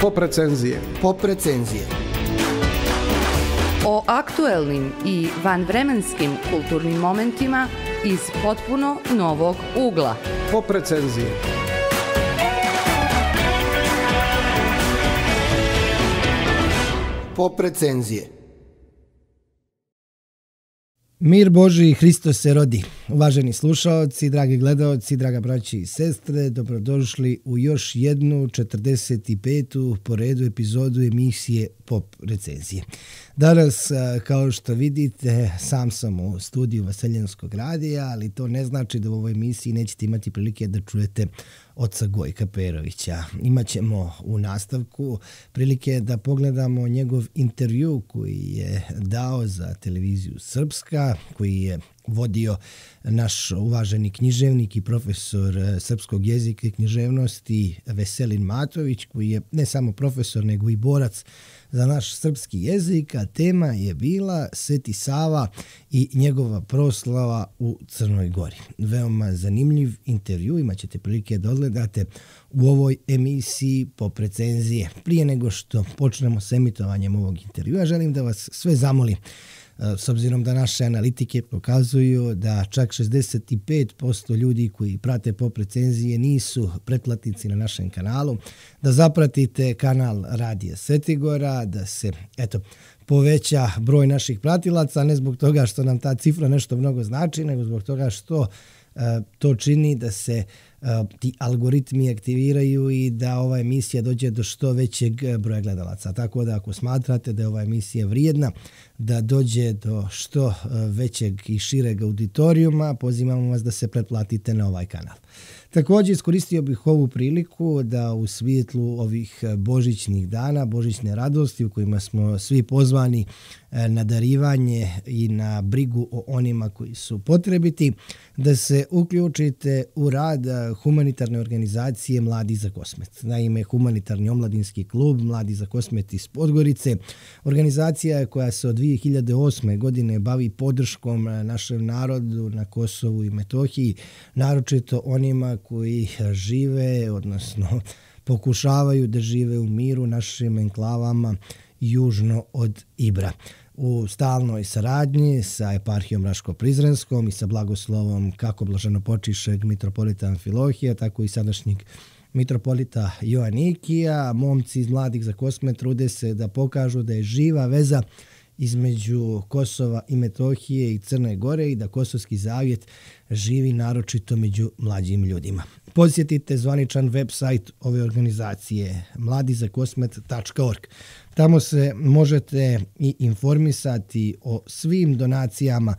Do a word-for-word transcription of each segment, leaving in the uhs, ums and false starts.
Pop recenzije. Pop recenzije. O aktuelnim i vanvremenskim kulturnim momentima iz potpuno novog ugla. Pop recenzije. Pop recenzije. Mir Božji, Hristos se rodi. Uvaženi slušaoci, dragi gledaoci, draga braći i sestre, dobrodošli u još jednu četrdeset petu po redu epizodu emisije Pop recenzije. Danas, kao što vidite, sam sam u studiju Vaseljenskog radija, ali to ne znači da u ovoj emisiji nećete imati prilike da čujete oca Gojka Perovića. Imaćemo u nastavku prilike da pogledamo njegov intervju koji je dao za televiziju Srpska, koji je vodio naš uvaženi književnik i profesor srpskog jezika i književnosti Veselin Matović, koji je ne samo profesor nego i borac za naš srpski jezik, a tema je bila Sveti Sava i njegova proslava u Crnoj Gori. Veoma zanimljiv intervju, imat ćete prilike da odgledate u ovoj emisiji Pop recenzije. Prije nego što počnemo s emitovanjem ovog intervjua, želim da vas sve zamolim, s obzirom da naše analitike pokazuju da čak šezdeset pet posto ljudi koji prate Pop recenzije nisu pretplatnici na našem kanalu, da zapratite kanal Radija Svetigora, da se eto poveća broj naših pratilaca, ne zbog toga što nam ta cifra nešto mnogo znači, nego zbog toga što uh, to čini da se uh, ti algoritmi aktiviraju i da ova emisija dođe do što većeg broja gledalaca. Tako da ako smatrate da je ova emisija vrijedna da dođe do što većeg i šireg auditorijuma, pozivamo vas da se pretplatite na ovaj kanal. Također iskoristio bih ovu priliku da u svjetlu ovih božićnih dana, božićne radosti u kojima smo svi pozvani na darivanje i na brigu o onima koji su potrebiti, da se uključite u rad humanitarne organizacije Mladi za Kosmet. Naime, humanitarni omladinski klub Mladi za Kosmet iz Podgorice, organizacija koja se od dvije hiljade osme. godine bavi podrškom našem narodu na Kosovu i Metohiji, naročito onima koji žive, odnosno pokušavaju da žive u miru našim enklavama južno od Ibra. U stalnoj saradnji sa eparhijom Raško-Prizrenskom i sa blagoslovom kako blaženopočišeg mitropolita Amfilohija, tako i sadašnjeg mitropolita Joanikija, momci iz Mladih za Kosmet trude se da pokažu da je živa veza između Kosova i Metohije i Crne Gore i da Kosovski zavjet živi naročito među mlađim ljudima. Posjetite zvaničan web sajt ove organizacije mladi za kosmet tačka org. Tamo se možete i informisati o svim donacijama.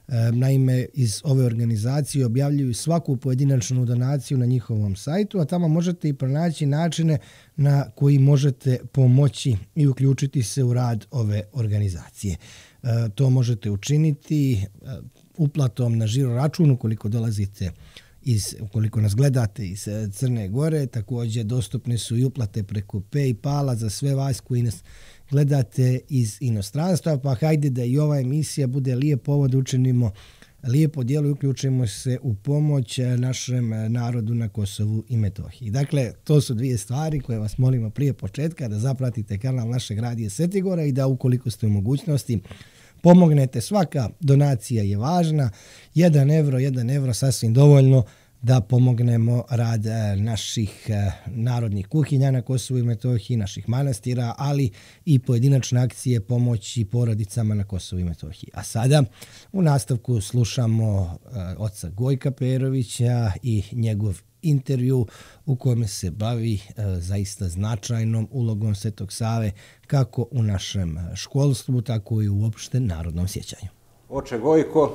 Naime, iz ove organizacije objavljuju svaku pojedinačnu donaciju na njihovom sajtu, a tamo možete i pronaći načine na koji možete pomoći i uključiti se u rad ove organizacije. To možete učiniti uplatom na žiro račun ukoliko dolazite iz, ukoliko nas gledate iz Crne Gore. Također dostupne su i uplate preko PayPala za sve vas koji nas gledate iz inostranstva, pa hajde da i ova emisija bude lijep povod, učinimo lijepo djelo i uključimo se u pomoć našem narodu na Kosovu i Metohiji. Dakle, to su dvije stvari koje vas molimo prije početka, da zapratite kanal našeg Radija Svetigora i da ukoliko ste u mogućnosti pomognete. Svaka donacija je važna, jedan evro, jedan evro sasvim dovoljno da pomognemo rad naših narodnih kuhinja na Kosovu i Metohiji, naših manastira, ali i pojedinačne akcije pomoći porodicama na Kosovu i Metohiji. A sada u nastavku slušamo oca Gojka Perovića i njegov intervju u kojem se bavi zaista značajnom ulogom Svetog Save kako u našem školstvu, tako i uopšte narodnom sjećanju. Oče Gojko,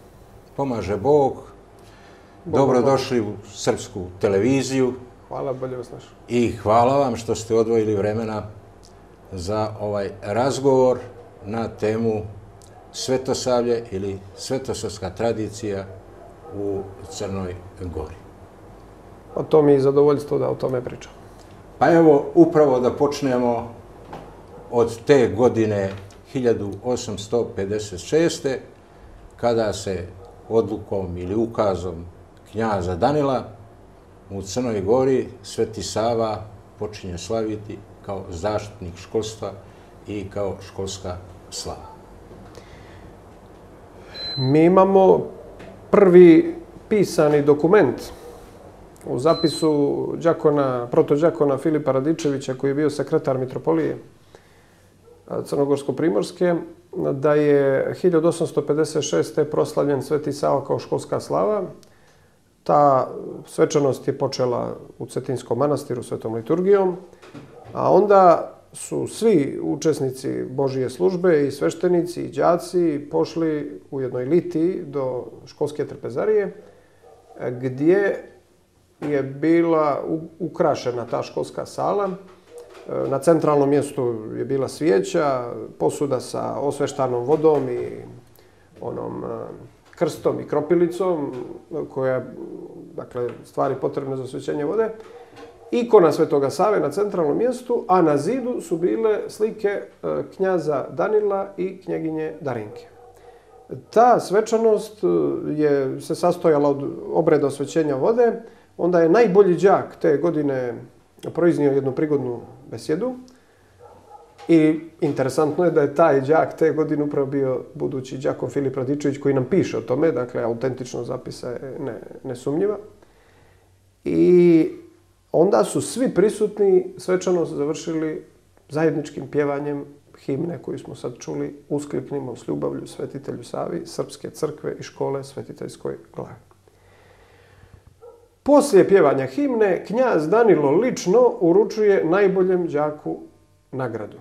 pomaže Bog. Dobrodošli u srpsku televiziju. Hvala, bolje vas našao. I hvala vam što ste odvojili vremena za ovaj razgovor na temu Svetosavlje ili svetosavska tradicija u Crnoj Gori. A to mi je zadovoljstvo da o tome pričam. Pa evo, upravo da počnemo od te godine hiljadu osamsto pedeset šeste. kada se odlukom ili ukazom knjaza Danila u Crnoj Gori Sveti Sava počinje slaviti kao zaštitnik školstva i kao školska slava? Mi imamo prvi pisani dokument u zapisu đakona, protođakona Filipa Radičevića, koji je bio sekretar mitropolije Crnogorsko-primorske, da je hiljadu osamsto pedeset šeste. proslavljen Sveti Sava kao školska slava. Ta svečanost je počela u Cetinskom manastiru svetom liturgijom, a onda su svi učesnici Božije službe i sveštenici i đaci pošli u jednoj litiji do školske trpezarije, gdje je bila ukrašena ta školska sala. Na centralnom mjestu je bila svijeća, posuda sa osveštanom vodom i onom krstom i kropilicom, koja, dakle, stvari potrebne za osvećenje vode. Ikona Svetoga Save na centralnom mjestu, a na zidu su bile slike knjaza Danila i knjeginje Darinke. Ta svečanost je se sastojala od obreda osvećenja vode. Onda je najbolji đak te godine proiznio jednu prigodnu besjedu. I interesantno je da je taj đak te godine upravo bio budući đakon Filip Radičević, koji nam piše o tome, dakle, autentično zapisa je ne, nesumnjiva. I onda su svi prisutni svečanost završili zajedničkim pjevanjem himne koju smo sad čuli: Uskliknimo s ljubavlju Svetitelju Savi, Srpske crkve i škole Svetiteljskoj glavi. Poslije pjevanja himne, knjaz Danilo lično uručuje najboljem đaku nagradu.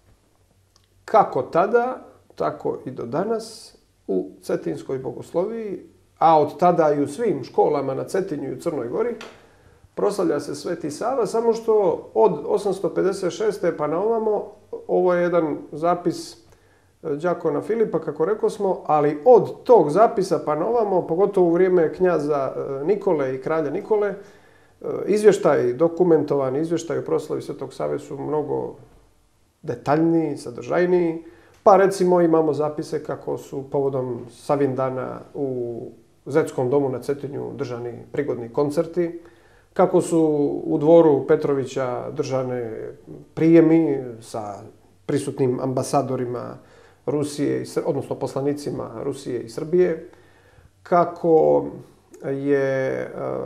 Kako tada, tako i do danas u Cetinskoj bogosloviji, a od tada i u svim školama na Cetinju i u Crnoj Gori, proslavlja se Sveti Sava, samo što od osamsto pedeset šeste. pa na ovamo, ovo je jedan zapis đakona Filipa, kako rekao smo, ali od tog zapisa pa na ovamo, pogotovo u vrijeme knjaza Nikole i kralja Nikole, izvještaj, dokumentovani izvještaj o proslavi Svetog Save su mnogo detaljniji, sadržajniji. Pa recimo imamo zapise kako su povodom Savindana u Zetskom domu na Cetinju držani prigodni koncerti, kako su u dvoru Petrovića držane prijemi sa prisutnim ambasadorima Rusije, odnosno poslanicima Rusije i Srbije, kako je,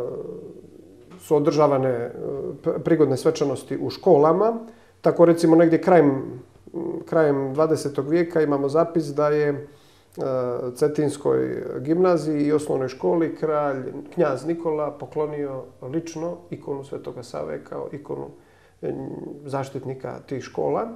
su održavane prigodne svečanosti u školama. Tako recimo negdje krajem, krajem dvadesetog vijeka imamo zapis da je Cetinskoj gimnaziji i osnovnoj školi kralj, knjaz Nikola poklonio lično ikonu Svetoga Save kao ikonu zaštitnika tih škola.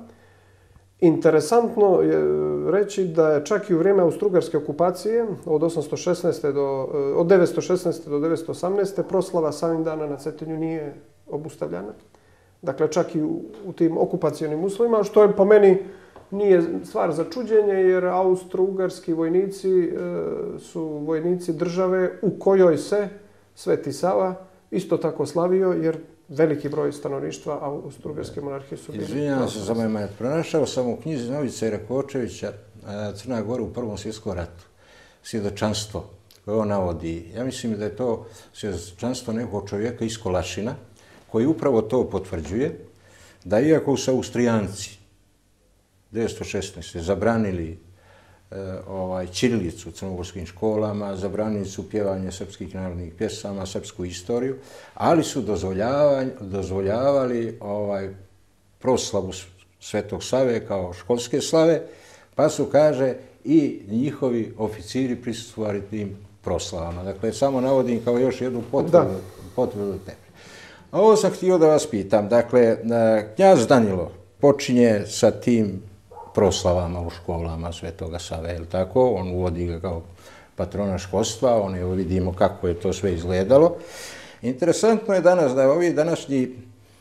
Interesantno je reći da je čak i u vrijeme Austro-Ugarske okupacije od, osamsto šesnaeste do, od devetsto šesnaeste. do devetsto osamnaeste. proslava Savindana na Cetinju nije obustavljana. Dakle, čak i u, u tim okupacionim uslovima, što je po meni nije stvar za čuđenje, jer austro-ugarski vojnici e, su vojnici države u kojoj se Sveti Sava isto tako slavio, jer veliki broj stanovništva austro-ugarske monarhije su bili. Izvinjavam se za moj manjat. Pronašao sam u knjizi Novice Rakočevića Crna Gora u Prvom svjetskom ratu svjedočanstvo koje on navodi. Ja mislim da je to svjedočanstvo nekog čovjeka iz Kolašina, koji upravo to potvrđuje, da iako su Austrijanci devetsto šesnaeste. zabranili e, ovaj, ćirilicu u crnogorskim školama, zabranili su pjevanje srpskih narodnih pjesama, srpsku istoriju, ali su dozvoljavali, dozvoljavali ovaj, proslavu Svetog Save kao školske slave, pa su, kaže, i njihovi oficiri prisustvovali tim proslavama. Dakle, samo navodim kao još jednu potvrdu, potvrdu tebe. A ovo sam htio da vas pitam. Dakle, knjaz Danilo počinje sa tim proslavama u školama Svetoga Save, je li tako? On uvodi ga kao patrona školstva, on je, vidimo kako je to sve izgledalo. Interesantno je danas da ovi današnji,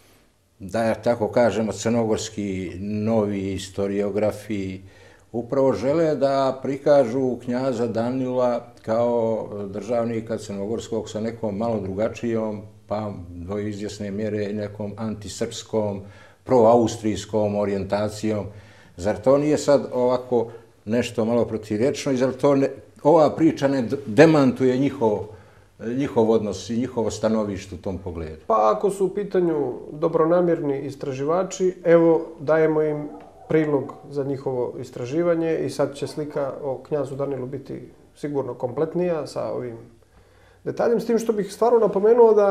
da tako kažemo, crnogorski novi historiografi upravo žele da prikažu knjaza Danila kao državnika crnogorskog sa nekom malo drugačijom, pa do izvjesne mjere nekom antisrpskom, proaustrijskom orijentacijom. Zar to nije sad ovako nešto malo protivječno i zar to ne, ova priča ne demantuje njihov njihov odnos i njihovo stanovište u tom pogledu? Pa ako su u pitanju dobronamjerni istraživači, evo dajemo im prilog za njihovo istraživanje i sad će slika o knjazu Danilu biti sigurno kompletnija sa ovim detaljem. S tim što bih stvarno napomenuo da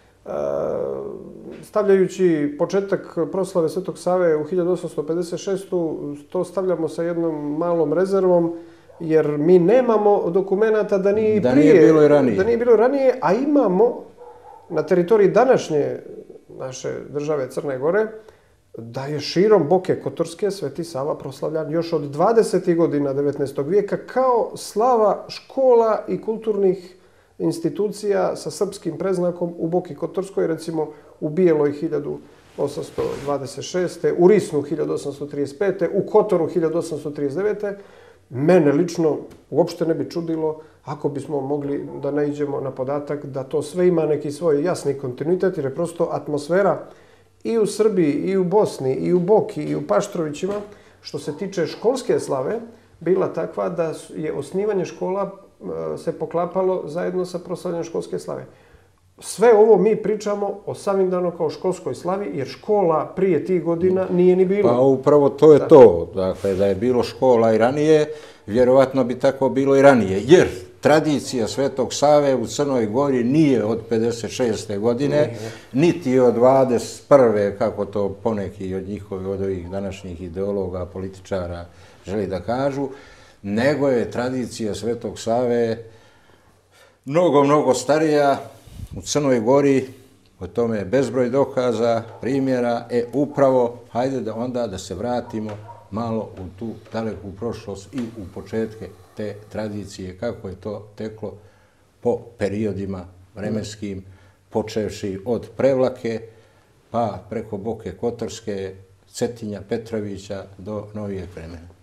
stavljajući početak proslave Svetog Save u hiljadu osamsto pedeset šestu to stavljamo sa jednom malom rezervom, jer mi nemamo dokumenata da nije da prije, nije bilo i ranije. Da nije bilo ranije, a imamo na teritoriji današnje naše države Crne Gore da je širom Boke Kotorske Sveti Sava proslavljan još od dvadesetih godina devetnaestog vijeka kao slava škola i kulturnih institucija sa srpskim preznakom u Boki Kotorskoj, recimo u Bijeloj hiljadu osamsto dvadeset šeste. u Risnu hiljadu osamsto trideset pete. u Kotoru hiljadu osamsto trideset devete. Mene lično uopšte ne bi čudilo ako bismo mogli da naiđemo na podatak da to sve ima neki svoj jasni kontinuitet, jer je prosto atmosfera i u Srbiji, i u Bosni, i u Boki, i u Paštrovićima, što se tiče školske slave, bila takva da je osnivanje škola se poklapalo zajedno sa proslavljanjem školske slave. Sve ovo mi pričamo o Savindanu kao školskoj slavi, jer škola prije tih godina nije ni bilo. Pa upravo to je da. to. Dakle, da je bilo škola i ranije, vjerovatno bi tako bilo i ranije. Jer tradicija Svetog Save u Crnoj Gori nije od pedeset šeste godine, nije. Niti od dvadeset prve, kako to poneki od njihovih, od ovih današnjih ideologa, političara želi da kažu, nego je tradicija Svetog Save mnogo, mnogo starija u Crnoj Gori, o tome je bezbroj dokaza, primjera, e upravo, hajde da onda da se vratimo malo u tu daleku prošlost i u početke te tradicije, kako je to teklo po periodima vremenskim, počevši od Prevlake, pa preko Boke Kotorske, Cetinja, Petrovića do novijeg vremena.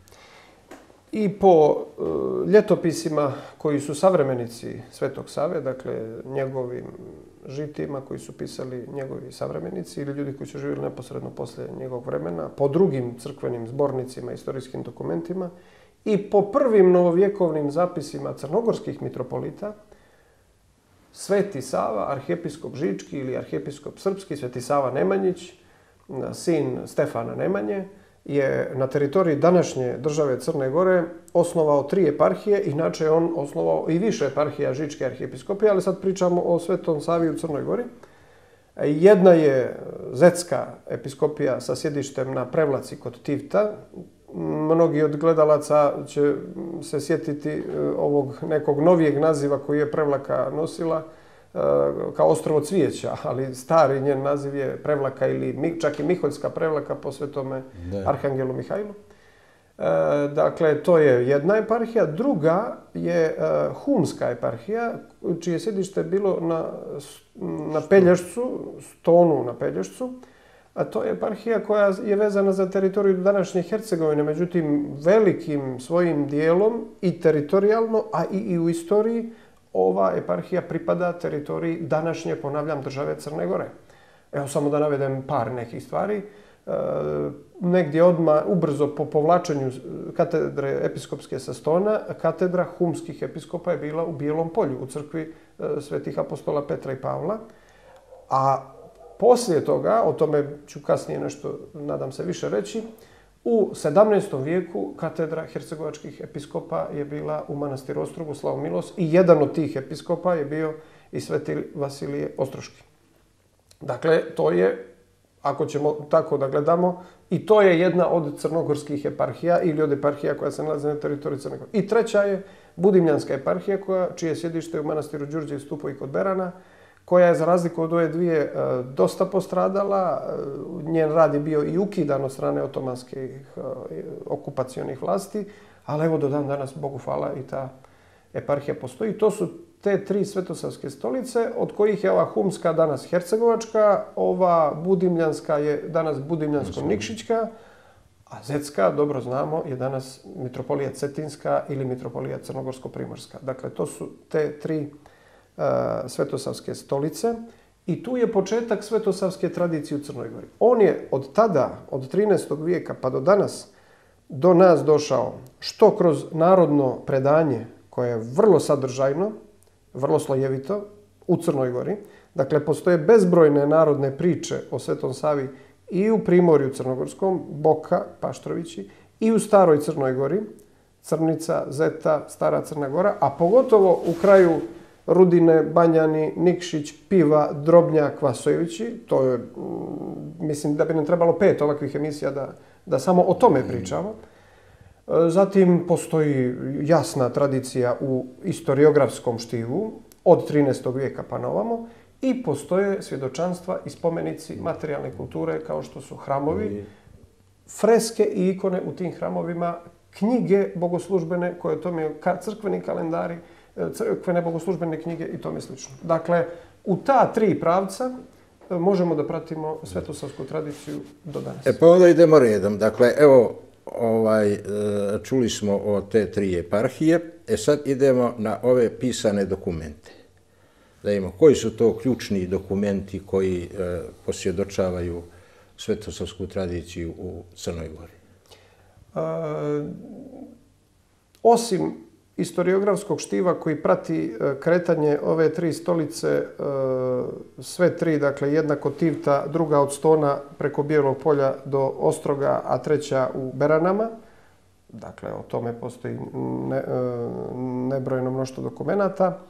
I po uh, ljetopisima koji su savremenici Svetog Save, dakle njegovim žitima koji su pisali njegovi savremenici ili ljudi koji su živjeli neposredno posle njegovog vremena, po drugim crkvenim zbornicima, istorijskim dokumentima i po prvim novovjekovnim zapisima crnogorskih mitropolita, Sveti Sava, arhijepiskop Žički ili arhijepiskop Srpski, Sveti Sava Nemanjić, sin Stefana Nemanje, je na teritoriji današnje države Crne Gore osnovao tri eparhije, inače je on osnovao i više eparhija Žičke arhijepiskopije, ali sad pričamo o Svetom Savi u Crnoj Gori. Jedna je Zetska episkopija sa sjedištem na Prevlaci kod Tivta. Mnogi od gledalaca će se sjetiti ovog nekog novijeg naziva koji je Prevlaka nosila, kao Ostrovo Cvijeća, ali stari njen naziv je Prevlaka ili čak i Miholjska Prevlaka po svetome Arhangelu Mihajlu. Dakle, to je jedna eparhija. Druga je Humska eparhija, čije sjedište je bilo na, na Pelješcu, Stonu na Pelješcu. A to je eparhija koja je vezana za teritoriju današnje Hercegovine, međutim velikim svojim dijelom i teritorijalno, a i, i u istoriji, ova eparhija pripada teritoriji današnje, ponavljam, države Crne Gore. Evo samo da navedem par nekih stvari. E, negdje odmah, ubrzo po povlačenju katedre episkopske sa Stona, katedra humskih episkopa je bila u Bijelom Polju, u crkvi e, svetih apostola Petra i Pavla. A poslije toga, o tome ću kasnije nešto, nadam se, više reći, u sedamnaestom vijeku katedra hercegovačkih episkopa je bila u manastiru Ostrogu Slavomilos i jedan od tih episkopa je bio i sveti Vasilije Ostroški. Dakle, to je, ako ćemo tako da gledamo, i to je jedna od crnogorskih eparhija ili od eparhija koja se nalazi na teritoriji Crne Gore. I treća je Budimljanska eparhija, koja, čije sjedište je u manastiru Đurđev Stupovi kod Berana, koja je za razliku od ove dvije dosta postradala. Njen rad je bio i ukidan od strane otomanskih okupacionih vlasti, ali evo do dan danas, Bogu hvala, i ta eparhija postoji. To su te tri svetosavske stolice, od kojih je ova Humska danas Hercegovačka, ova Budimljanska je danas Budimljansko-Nikšićka, a Zetska, dobro znamo, je danas mitropolija Cetinska ili mitropolija Crnogorsko-Primorska. Dakle, to su te tri svetosavske stolice i tu je početak svetosavske tradicije u Crnoj Gori. On je od tada, od trinaestog vijeka pa do danas, do nas došao što kroz narodno predanje koje je vrlo sadržajno vrlo slojevito, u Crnoj Gori. Dakle, postoje bezbrojne narodne priče o Svetom Savi i u Primorju crnogorskom, Boka, Paštrovići, i u Staroj Crnoj Gori, Crnica, Zeta, Stara Crna Gora, a pogotovo u kraju Rudine, Banjani, Nikšić, Piva, Drobnjak, Vasojevići. To je, mislim da bi nam trebalo pet ovakvih emisija da, da samo o tome pričamo. Zatim postoji jasna tradicija u historiografskom štivu od trinaestog vijeka pa na ovamo i postoje svjedočanstva i spomenici materijalne kulture kao što su hramovi, freske i ikone u tim hramovima, knjige bogoslužbene koje o tome, crkveni kalendari, crkvene bogoslužbene knjige i tome slično. Dakle, u ta tri pravca možemo da pratimo svetosavsku tradiciju do danas. E pa onda idemo redom. Dakle, evo, ovaj, čuli smo o te tri eparhije. E sad idemo na ove pisane dokumente. Da imamo, koji su to ključni dokumenti koji e, posvjedočavaju svetosavsku tradiciju u Crnoj Gori? E, osim historiografskog štiva koji prati kretanje ove tri stolice, sve tri, dakle jednako Tivta, druga od Stona preko Bijelog polja do Ostroga, a treća u Beranama. Dakle, o tome postoji ne, nebrojeno mnoštvo dokumenata.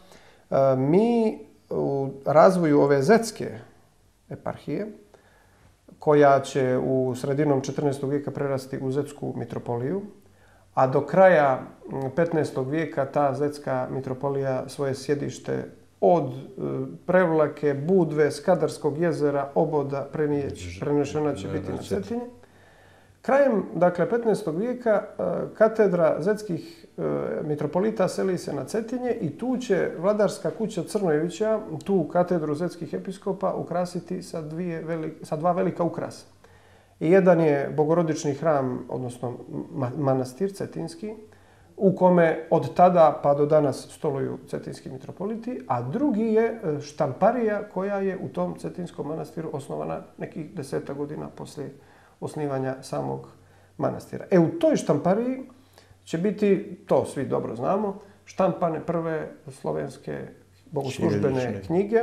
Mi u razvoju ove zetske eparhije, koja će u sredinom četrnaestog vijeka prerasti u zetsku mitropoliju, a do kraja petnaestog vijeka ta zetska mitropolija svoje sjedište od Prevlake, Budve, Skadarskog jezera, Oboda, Prenijeć, prenešena će biti na Cetinje. Krajem, dakle, petnaestog vijeka katedra zetskih mitropolita seli se na Cetinje i tu će vladarska kuća Crnojevića tu katedru zetskih episkopa ukrasiti sa, dvije veli, sa dva velika ukrasa. I jedan je bogorodični hram, odnosno manastir cetinski, u kome od tada pa do danas stoluju cetinski mitropoliti, a drugi je štamparija koja je u tom cetinskom manastiru osnovana nekih deseta godina poslije osnivanja samog manastira. E, u toj štampariji će biti, to svi dobro znamo, štampane prve slovenske bogoslužbene knjige,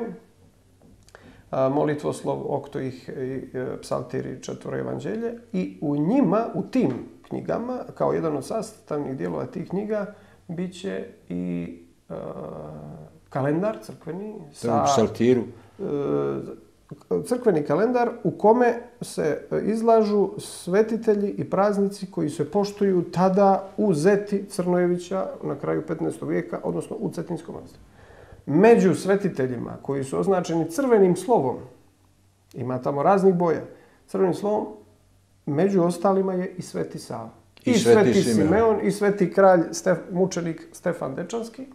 molitvoslov, oktoih, psaltir i četvoro evanđelje, i u njima, u tim knjigama, kao jedan od sastavnih dijelova tih knjiga, bit će i uh, kalendar crkveni sa psaltiru. Uh, crkveni kalendar u kome se izlažu svetitelji i praznici koji se poštuju tada u Zeti Crnojevića na kraju petnaestog vijeka, odnosno u Cetinskom manastiru. Među svetiteljima koji su označeni crvenim slovom, ima tamo raznih boja, crvenim slovom, među ostalima je i Sveti Sava. I, I Sveti, sveti Simeon, i Sveti kralj, Stef, mučenik Stefan Dečanski.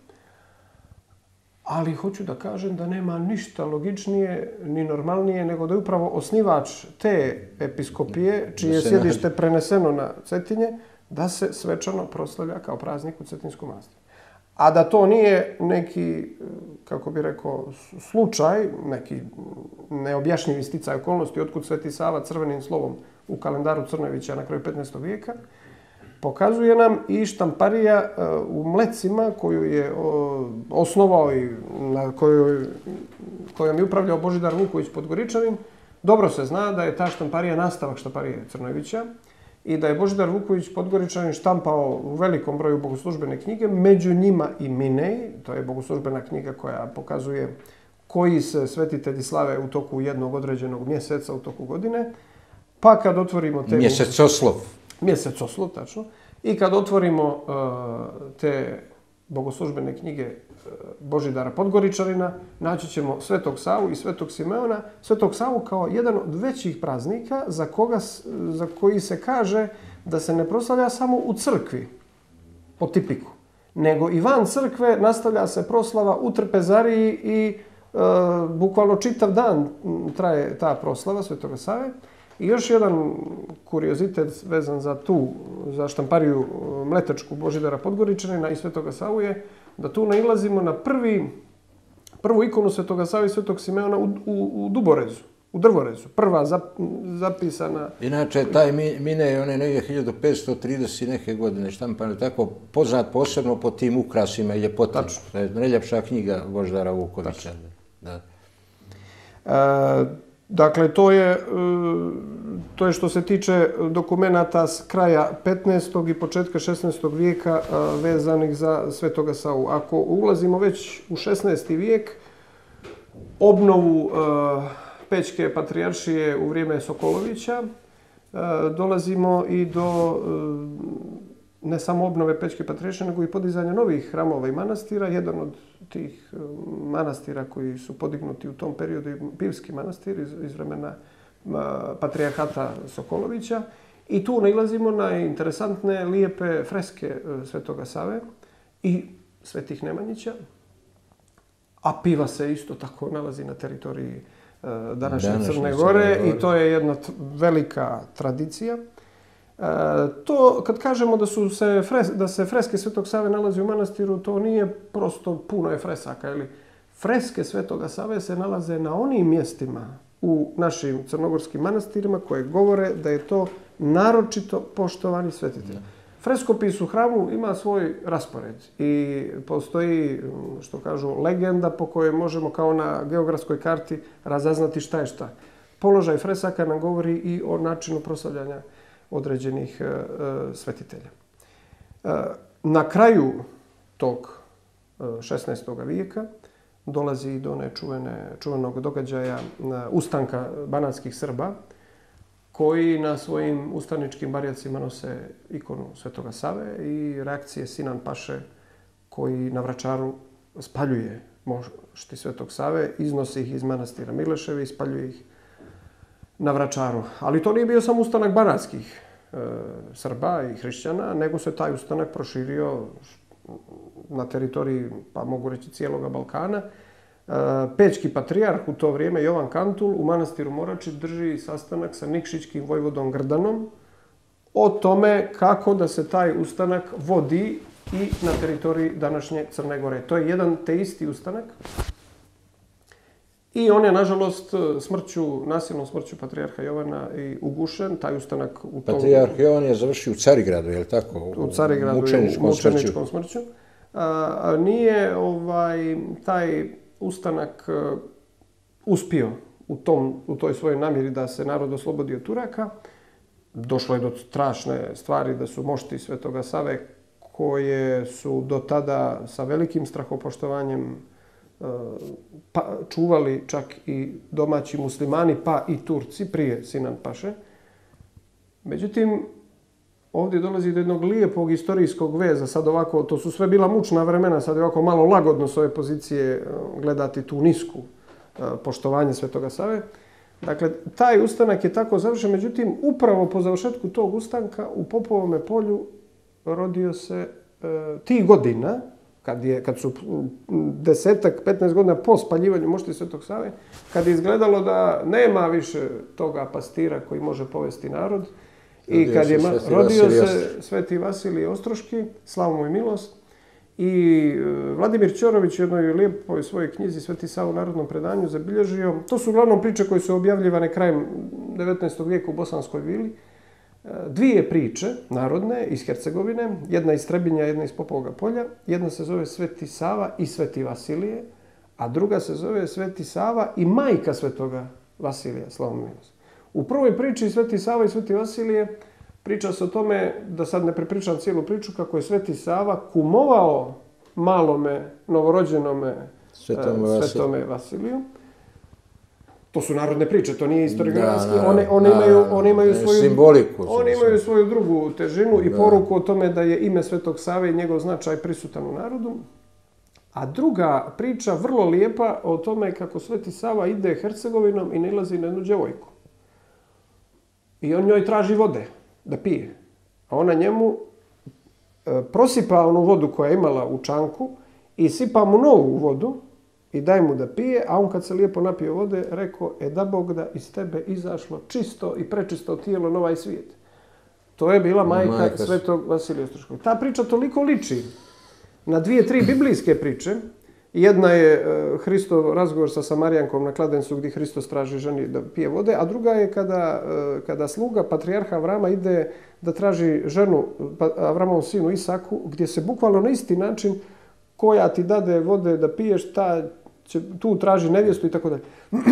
Ali hoću da kažem da nema ništa logičnije ni normalnije nego da je upravo osnivač te episkopije, čije je sjedište preneseno na Cetinje, da se svečano proslavlja kao praznik u Cetinskom manastiru. A da to nije neki, kako bi rekao, slučaj, neki neobjašnjivi sticaj okolnosti, otkud Sveti Sava crvenim slovom u kalendaru Crnojevića na kraju petnaestog vijeka, pokazuje nam i štamparija u Mlecima koju je osnovao i na kojoj, kojom je upravljao Božidar Vuković Podgoričanin. Dobro se zna da je ta štamparija nastavak štamparije Crnojevića i da je Božidar Vuković Podgoričanin štampao u velikom broju bogoslužbene knjige, među njima i Minej, to je bogoslužbena knjiga koja pokazuje koji se svetitelji slave u toku jednog određenog mjeseca, u toku godine. Pa kad otvorimo te... Mjesecoslov. Mjesecoslov, tačno. I kad otvorimo uh, te bogoslužbene knjige uh, Božidara Podgoričanina, naći ćemo Svetog Savu i Svetog Simeona. Svetog Savu kao jedan od većih praznika za, koga, za koji se kaže da se ne proslavlja samo u crkvi, po tipiku, nego i van crkve nastavlja se proslava u trpezariji i uh, bukvalno čitav dan traje ta proslava Svetoga Save. I još jedan kuriozitet vezan za tu, za štampariju mletečku Božidara Podgoričanina i Svetoga Savu je da tu nailazimo na prvi, prvu ikonu Svetoga Save i Svetog Simeona u, u, u Duborezu. u drvorezu. Prva zap, zapisana... Inače, taj Mine je one negdje hiljadu petsto trideset neke godine štampan, tako poznat posebno po tim ukrasima i ljepotima. Tačno. Najljepša knjiga Božidara Vukovića. Da. E, dakle, to je, to je što se tiče dokumenata s kraja petnaestog i početka šesnaestog vijeka vezanih za Svetoga Savu. Ako ulazimo već u šesnaesti vijek, obnovu Pećke patrijaršije u vrijeme Sokolovića, dolazimo i do ne samo obnove Pećke patrijaršije, nego i podizanja novih hramova i manastira. Jedan od tih manastira koji su podignuti u tom periodu je Pivski manastir iz, iz vremena patrijarhata Sokolovića. I tu nailazimo na interesantne, lijepe freske Svetoga Save i Svetih Nemanjića. A Piva se isto tako nalazi na teritoriji današnje Crne Gore i to je jedna velika tradicija. E, to, kad kažemo da, su se fres, da se freske Svetog Save nalazi u manastiru, to nije prosto puno je fresaka. Ili freske Svetoga Save se nalaze na onim mjestima u našim crnogorskim manastirima koje govore da je to naročito poštovani svetitelj. Freskopis u hramu ima svoj raspored i postoji, što kažu, legenda po kojoj možemo kao na geografskoj karti razaznati šta je šta. Položaj fresaka nam govori i o načinu proslavljanja određenih e, svetitelja. E, na kraju tog šesnaestog vijeka dolazi do one čuvene, čuvenog događaja ustanka banatskih Srba, koji na svojim ustaničkim barjacima nose ikonu Svetoga Save i reakcije Sinan Paše, koji na Vračaru spaljuje mošti Svetog Save, iznosi ih iz manastira Mileševi i spaljuje ih na Vračaru. Ali to nije bio samo ustanak banatskih e, Srba i hrišćana, nego se taj ustanak proširio na teritoriji, pa mogu reći, cijeloga Balkana. Pećki patrijarh u to vrijeme, Jovan Kantul, u manastiru Morači drži sastanak sa nikšićkim vojvodom Grdanom o tome kako da se taj ustanak vodi i na teritoriji današnje Crne Gore. To je jedan te isti ustanak i on je, nažalost, smrću, nasilnom smrću patrijarha Jovana i ugušen. Taj ustanak u tom... Patrijarh Jovan je završio u Carigradu, je li tako? U Carigradu, u mučeničkom, mučeničkom smrću. smrću. A, a nije ovaj, taj ustanak uh, uspio u, tom, u toj svojoj namjeri da se narod oslobodi od Turaka. Došlo je do strašne stvari da su mošti Svetoga Save, koje su do tada sa velikim strahopoštovanjem uh, pa, čuvali čak i domaći muslimani, pa i Turci prije Sinan Paše. Međutim, ovdje dolazi do jednog lijepog istorijskog veza. Sad ovako, to su sve bila mučna vremena, sad je ovako malo lagodno s ove pozicije gledati tu nisku poštovanje Svetoga Save. Dakle, taj ustanak je tako završen, međutim, upravo po završetku tog ustanka u Popovome polju rodio se e, tih godina, kad, je, kad su desetak, petnaest godina po spaljivanju mošti Svetog Save, kad je izgledalo da nema više toga pastira koji može povesti narod, i kad je rodio se Sveti Vasilij Ostroški, slavu mu i milost, i Vladimir Ćorović u jednoj lijepoj svojoj knjizi Sveti Sava u narodnom predanju zabilježio, to su uglavnom priče koje su objavljivane krajem devetnaestog vijeka u Bosanskoj vili, dvije priče narodne iz Hercegovine, jedna iz Trebinja, jedna iz Popovoga polja, jedna se zove Sveti Sava i Sveti Vasilije, a druga se zove Sveti Sava i majka Svetoga Vasilija, slavu mu i milost. U prvoj priči Sveti Sava i Sveti Vasilije priča se o tome, da sad ne prepričam cijelu priču, kako je Sveti Sava kumovao malome novorođenome Svetome, Svetome Vasiliju. To su narodne priče, to nije historiografski. One, one, imaju, one, imaju svoju, simboliku, one imaju svoju drugu težinu i poruku o tome da je ime Svetog Save i njegov značaj prisutan u narodu. A druga priča, vrlo lijepa, o tome kako Sveti Sava ide Hercegovinom i nailazi na jednu djevojku. I on njoj traži vode da pije. A ona njemu e, prosipa onu vodu koja je imala u čanku i sipa mu novu vodu i daj mu da pije, a on kad se lijepo napio vode, rekao, e da Bog da iz tebe izašlo čisto i prečisto tijelo na ovaj svijet. To je bila majka, majka Svetog Vasilija Ostroškog. Ta priča toliko liči na dvije, tri biblijske priče, Jedna je Hristov razgovor sa Samarijankom na kladencu gdje Hristos traži ženi da pije vode, a druga je kada, kada sluga patrijarha Avrama ide da traži ženu Avramovom sinu Isaku, gdje se bukvalno na isti način koja ti dade vode da piješ, ta će, tu traži nevjestu i tako dalje.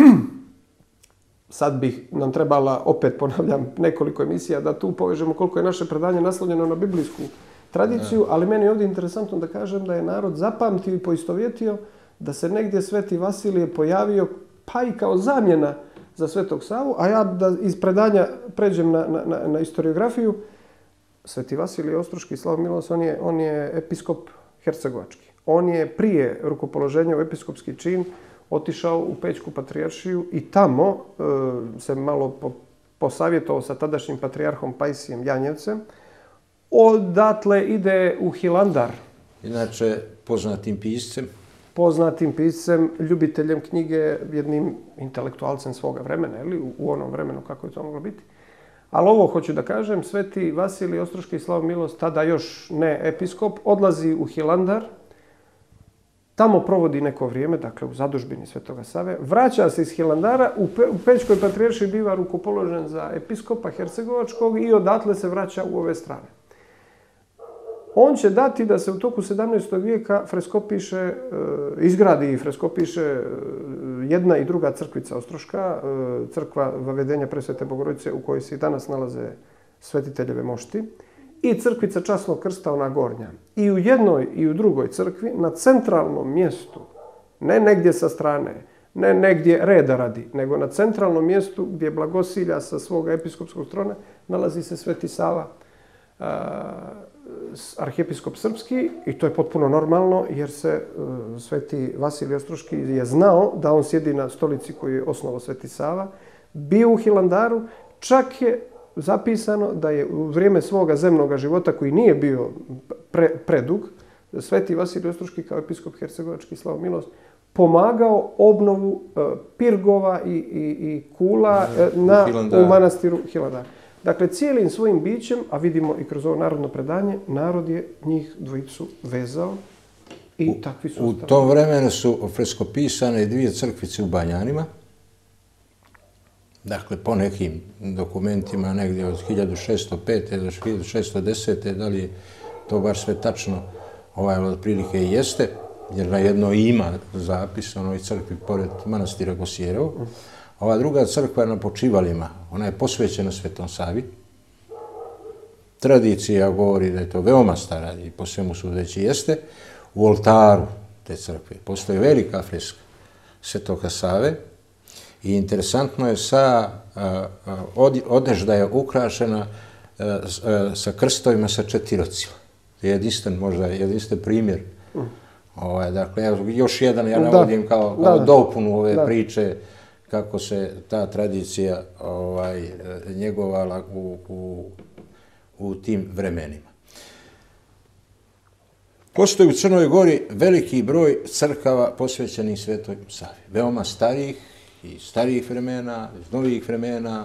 Sad bih nam trebala, opet ponavljam, nekoliko emisija da tu povežemo koliko je naše predanje naslonjeno na biblijsku tradiciju, ali meni je ovdje interesantno da kažem da je narod zapamtio i poistovjetio da se negdje Sveti Vasilije pojavio pa i kao zamjena za Svetog Savu, a ja da iz predanja pređem na, na, na historiografiju. Sveti Vasilije Ostroški, slava milost, on je, on je episkop hercegovački. On je prije rukopoloženja u episkopski čin otišao u Pećku patrijaršiju i tamo e, se malo po, posavjetovao sa tadašnjim patrijarhom Pajsijem Janjevcem. Odatle ide u Hilandar. Inače, poznatim piscem. Poznatim piscem, ljubiteljem knjige, jednim intelektualcem svoga vremena, ili u onom vremenu kako je to moglo biti. Ali ovo hoću da kažem, Sveti Vasilij Ostroški, slava milost, tada još ne episkop, odlazi u Hilandar, tamo provodi neko vrijeme, dakle u zadužbini Svetoga Save, vraća se iz Hilandara, u, Pe, u Pećkoj patrijaršiji biva rukopoložen za episkopa hercegovačkog i odatle se vraća u ove strane. On će dati da se u toku sedamnaestog vijeka freskopiše, izgradi i freskopiše jedna i druga crkvica Ostroška, crkva Vavedenja Presvete Bogorodice u kojoj se i danas nalaze svetiteljeve mošti, i crkvica Časnog krsta, ona gornja. I u jednoj i u drugoj crkvi, na centralnom mjestu, ne negdje sa strane, ne negdje reda radi, nego na centralnom mjestu gdje blagosilja sa svoga episkopskog trona, nalazi se Sveti Sava, arhijepiskop srpski, i to je potpuno normalno jer se uh, Sveti Vasilij Ostroški je znao da on sjedi na stolici koju je osnovao Sveti Sava, bio u Hilandaru, čak je zapisano da je u vrijeme svoga zemnog života, koji nije bio pre, predug, Sveti Vasilij Ostroški kao episkop hercegovački, slava milost, pomagao obnovu uh, pirgova i, i, i kula uh, na, u, u manastiru Hilandar. Dakle, cijelim svojim bićem, a vidimo i kroz ovo narodno predanje, narod je njih dvojicu vezao i u, takvi su U ostali. tom vremenu su freskopisane dvije crkvice u Banjanima. Dakle, po nekim dokumentima, negdje od hiljadu šesto pete do hiljadu šesto desete. Da li je to baš sve tačno, ovaj, otprilike i jeste, jer na jedno ima zapis, onoj crkvi pored manastira Gosjerevo. Ova druga crkva je na Počivalima, ona je posvećena Svetom Savi. Tradicija govori da je to veoma stara i po svemu sudeći jeste. U oltaru te crkve postoji velika freska Svetoga Save i interesantno je sa odežda je ukrašena sa krstovima sa četirocima. Jedinstven, možda jedinstven primjer. Ovaj, dakle, još jedan ja navodim kao, kao da, dopunu ove da. priče kako se ta tradicija ovaj, njegovala u, u, u tim vremenima. Postoji u Crnoj Gori veliki broj crkava posvećenih Svetoj Savi. Veoma starijih i starijih vremena, iz novih vremena.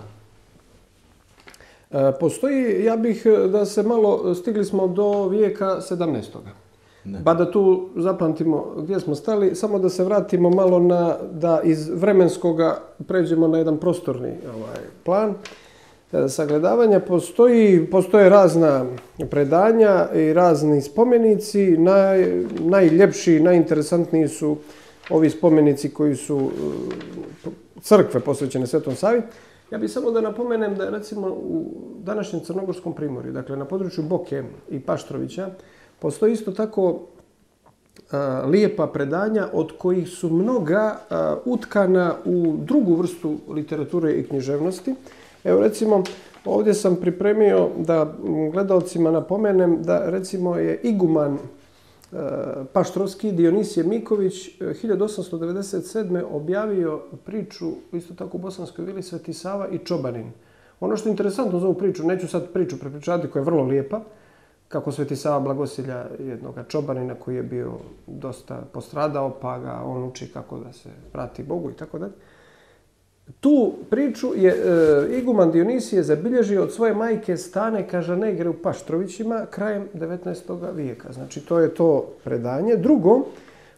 E, postoji, ja bih da se malo, stigli smo do vijeka sedamnaestoga. Ba da tu zapamtimo gdje smo stali, samo da se vratimo malo na, da iz vremenskoga pređemo na jedan prostorni ovaj, plan e, sagledavanja. Postoji, postoje razna predanja i razni spomenici. Naj, najljepši, najinteresantniji su ovi spomenici koji su e, crkve posvećene Svetom Savi. Ja bih samo da napomenem da recimo u današnjem Crnogorskom primorju, dakle na području Boke i Paštrovića, postoji isto tako a, lijepa predanja od kojih su mnoga a, utkana u drugu vrstu literature i književnosti. Evo recimo, ovdje sam pripremio da gledalcima napomenem da recimo je iguman a, Paštrovski Dionisije Miković hiljadu osamsto devedeset sedme objavio priču, isto tako u Bosanskoj vili, Sveti Sava i Čobanin. Ono što je interesantno za ovu priču, neću sad priču prepričati koja je vrlo lijepa, kako Sveti Sava blagosilja jednog čobanina koji je bio dosta postradao, pa ga on uči kako da se vrati Bogu i tako dalje. Tu priču je e, iguman Dionisije zabilježio od svoje majke Stane Kažanegre u Paštrovićima krajem devetnaestog vijeka. Znači, to je to predanje. Drugo,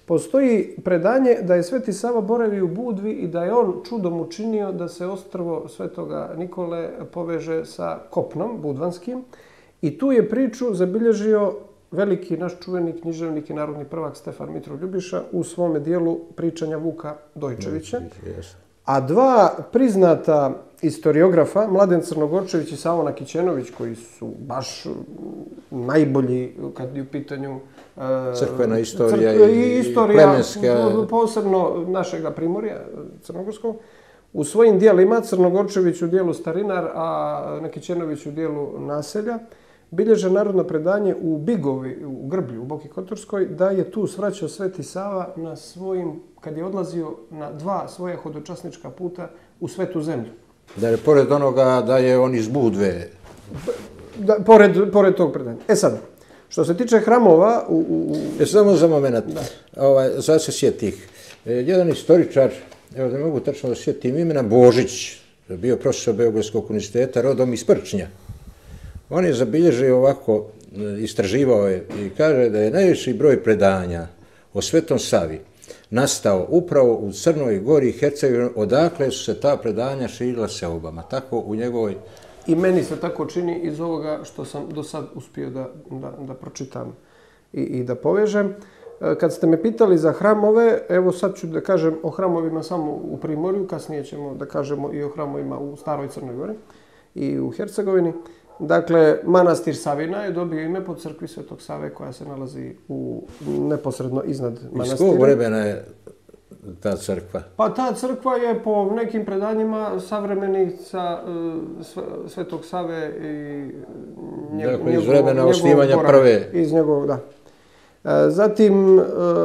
Postoji predanje da je Sveti Sava boravio u Budvi i da je on čudom učinio da se ostrvo Svetoga Nikole poveže sa kopnom budvanskim. I tu je priču zabilježio veliki naš čuveni književnik i narodni prvak Stefan Mitrov Ljubiša u svome dijelu Pričanja Vuka Dojčevića. A dva priznata historiografa, Mladen Crnogorčević i Savo Nakićenović, koji su baš najbolji kad je u pitanju crkvena istorija crkve, i istorija, plemenska, posebno našega Primorja crnogorskog, u svojim dijelima, Crnogorčević u dijelu Starinar, a Nakićenović u dijelu Naselja, bilježe narodno predanje u Bigovi, u Grblju, u Boki Kotorskoj, da je tu svraćao Sveti Sava na svojim, kad je odlazio na dva svoja hodočasnička puta u Svetu zemlju. Da je pored onoga da je on iz Budve. Da, pored, pored tog predanja. E sad, što se tiče hramova... U, u, u... E, samo za moment. Ovaj, sad se sjetih. E, jedan istoričar, evo da mogu tačno da sjetim imena, Božić, bio profesor Beogradskog univerziteta, rodom iz Prčnja. On je zabilježio ovako, istraživao je i kaže da je najveći broj predanja o Svetom Savi nastao upravo u Crnoj Gori i Hercegovini, odakle su se ta predanja širila seobama. Tako u njegovoj... I meni se tako čini iz ovoga što sam do sad uspio da, da, da pročitam i, i da povežem. Kad ste me pitali za hramove, evo sad ću da kažem o hramovima samo u Primorju, kasnije ćemo da kažemo i o hramovima u Staroj Crnoj Gori i u Hercegovini. Dakle, manastir Savina je dobio ime po crkvi Svetog Save koja se nalazi u, neposredno iznad manastira. Iz kog vremena je ta crkva? Pa ta crkva je po nekim predanjima savremenica uh, Svetog Save i njeg, dakle, njegov, iz vremena osnivanja prve. Iz njegovog, da. E, zatim, e,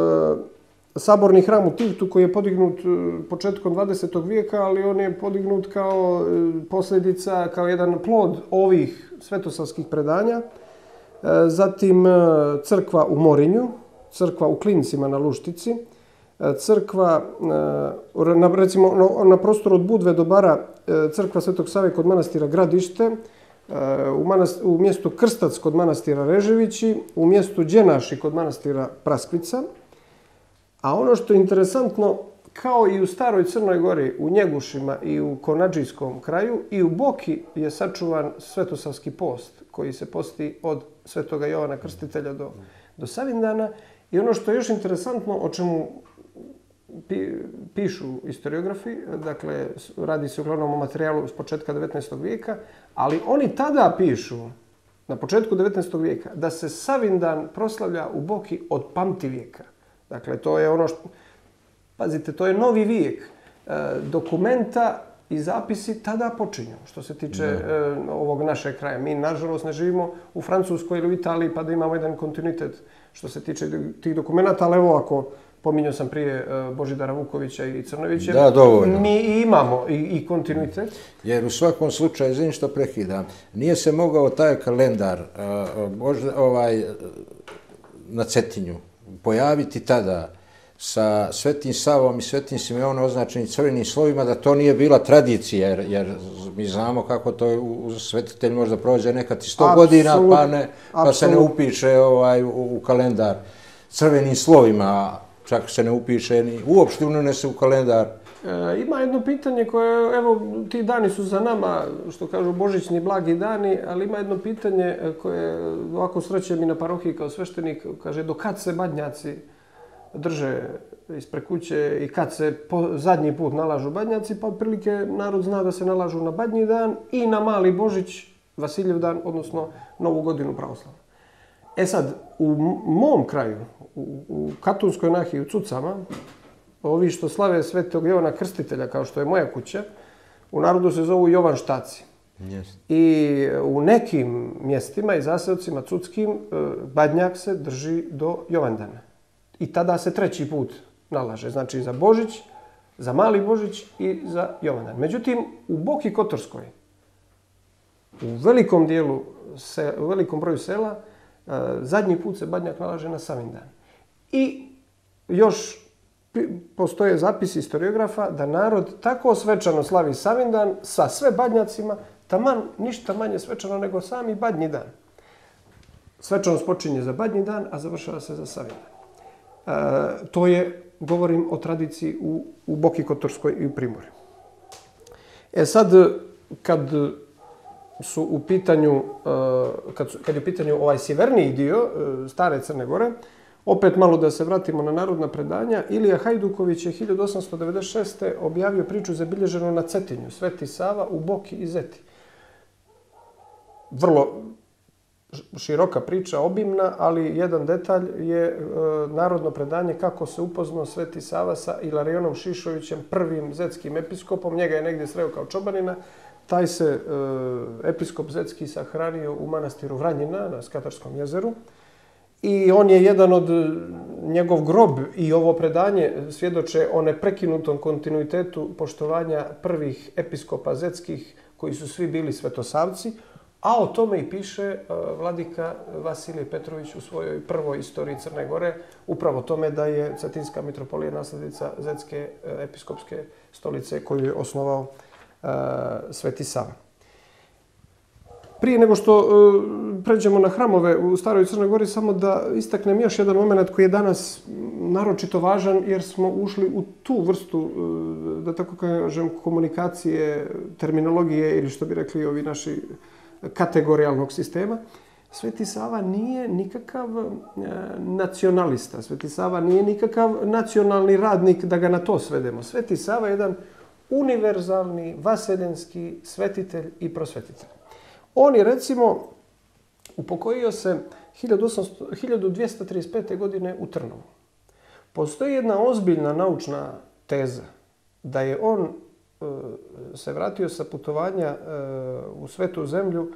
saborni hram u Tivtu koji je podignut početkom dvadesetog vijeka, ali on je podignut kao posljedica, kao jedan plod ovih svetosavskih predanja. Zatim crkva u Morinju, crkva u Klincima na Luštici, crkva, na, recimo na, na prostoru od Budve do Bara, crkva Svetog Save kod manastira Gradište, u, manast, u mjestu Krstac kod manastira Reževići, u mjestu Đenaši kod manastira Praskvica. A ono što je interesantno, kao i u Staroj Crnoj Gori, u Njegušima i u Konadžijskom kraju, i u Boki je sačuvan svetosavski post, koji se posti od Svetoga Jovana Krstitelja do, do Savindana. I ono što je još interesantno, o čemu pi, pišu historiografi, dakle, radi se uglavnom o materijalu s početka devetnaestog vijeka, ali oni tada pišu, na početku devetnaestog vijeka, da se Savindan proslavlja u Boki od pamtivijeka. Dakle, to je ono što... Pazite, to je novi vijek. E, dokumenta i zapisi tada počinju, što se tiče e, ovog našeg kraja. Mi, nažalost, ne živimo u Francuskoj ili u Italiji pa da imamo jedan kontinuitet što se tiče tih dokumenta, ali evo ako pominjao sam prije e, Božidara Vukovića i Crnovića, da, dovoljno. Mi imamo i, i kontinuitet. Jer u svakom slučaju, izvini što prekidam, nije se mogao taj kalendar uh, Božda, ovaj, na Cetinju pojaviti tada sa Svetim Savom i Svetim Simeonom označenim crvenim slovima, da to nije bila tradicija, jer, jer mi znamo kako to u svetitelj možda prođe nekad i sto godina, pa, ne, pa se ne upiše ovaj, u, u kalendar crvenim slovima, čak se ne upiše ni uopšte unese u kalendar. E, ima jedno pitanje koje, evo, ti dani su za nama, što kažu božićni blagi dani, ali ima jedno pitanje koje ovako sreće mi na parohiji kao sveštenik, kaže, do kad se badnjaci drže ispred kuće i kad se po, zadnji put nalažu badnjaci, pa otprilike narod zna da se nalažu na badnji dan i na mali Božić, Vasiljev dan, odnosno Novu godinu pravoslavnu. E sad, u mom kraju, u, u Katunskoj nahiji, u Cucama, ovi što slave Svetog Jovana Krstitelja, kao što je moja kuća, u narodu se zovu Jovan Štaci. Yes. I u nekim mjestima i zaseocima cutskim badnjak se drži do Jovandana. I tada se treći put nalaže. Znači za Božić, za Mali Božić i za Jovandan. Međutim, u Boki Kotorskoj, u velikom dijelu, se, u velikom broju sela, zadnji put se badnjak nalaže na Savindan. I još postoje zapisi historiografa da narod tako svečano slavi Savindan sa sve badnjacima, taman ništa manje svečano nego sami badnji dan. Svečanost počinje za badnji dan, a završava se za Savindan. To je, govorim o tradiciji u, u Boki Kotorskoj i u Primorju. E sad, kad su u pitanju, kad, su, kad je u pitanju ovaj sjeverniji dio stare Crne Gore, opet malo da se vratimo na narodna predanja, Ilija Hajduković je hiljadu osamsto devedeset šeste. objavio priču zabilježenu na Cetinju, Sveti Sava u Boki i Zeti. Vrlo široka priča, obimna, ali jedan detalj je e, narodno predanje kako se upoznao Sveti Sava sa Ilarijonom Šišovićem, prvim zetskim episkopom. Njega je negdje sreo kao čobanina. Taj se e, episkop zetski sahranio u manastiru Vranjina na Skatarskom jezeru. I on je jedan od, njegov grob i ovo predanje svjedoče o neprekinutom kontinuitetu poštovanja prvih episkopa zetskih koji su svi bili svetosavci, a o tome i piše vladika Vasilije Petrović u svojoj prvoj istoriji Crne Gore, upravo tome da je Cetinska mitropolija naslednica zetske episkopske stolice koju je osnovao uh, Sveti Sava. Prije nego što uh, pređemo na hramove u staroj Crnoj Gori, samo da istaknem još jedan moment koji je danas naročito važan, jer smo ušli u tu vrstu, uh, da tako kažem, komunikacije, terminologije ili što bi rekli ovi naši kategorijalnog sistema. Sveti Sava nije nikakav e, nacionalista. Sveti Sava nije nikakav nacionalni radnik, da ga na to svedemo. Sveti Sava je jedan univerzalni, vaseljenski svetitelj i prosvetitelj. On je, recimo, upokojio se hiljadu dvjesto trideset pete. godine u Trnovu. Postoji jedna ozbiljna naučna teza da je on se vratio sa putovanja u Svetu zemlju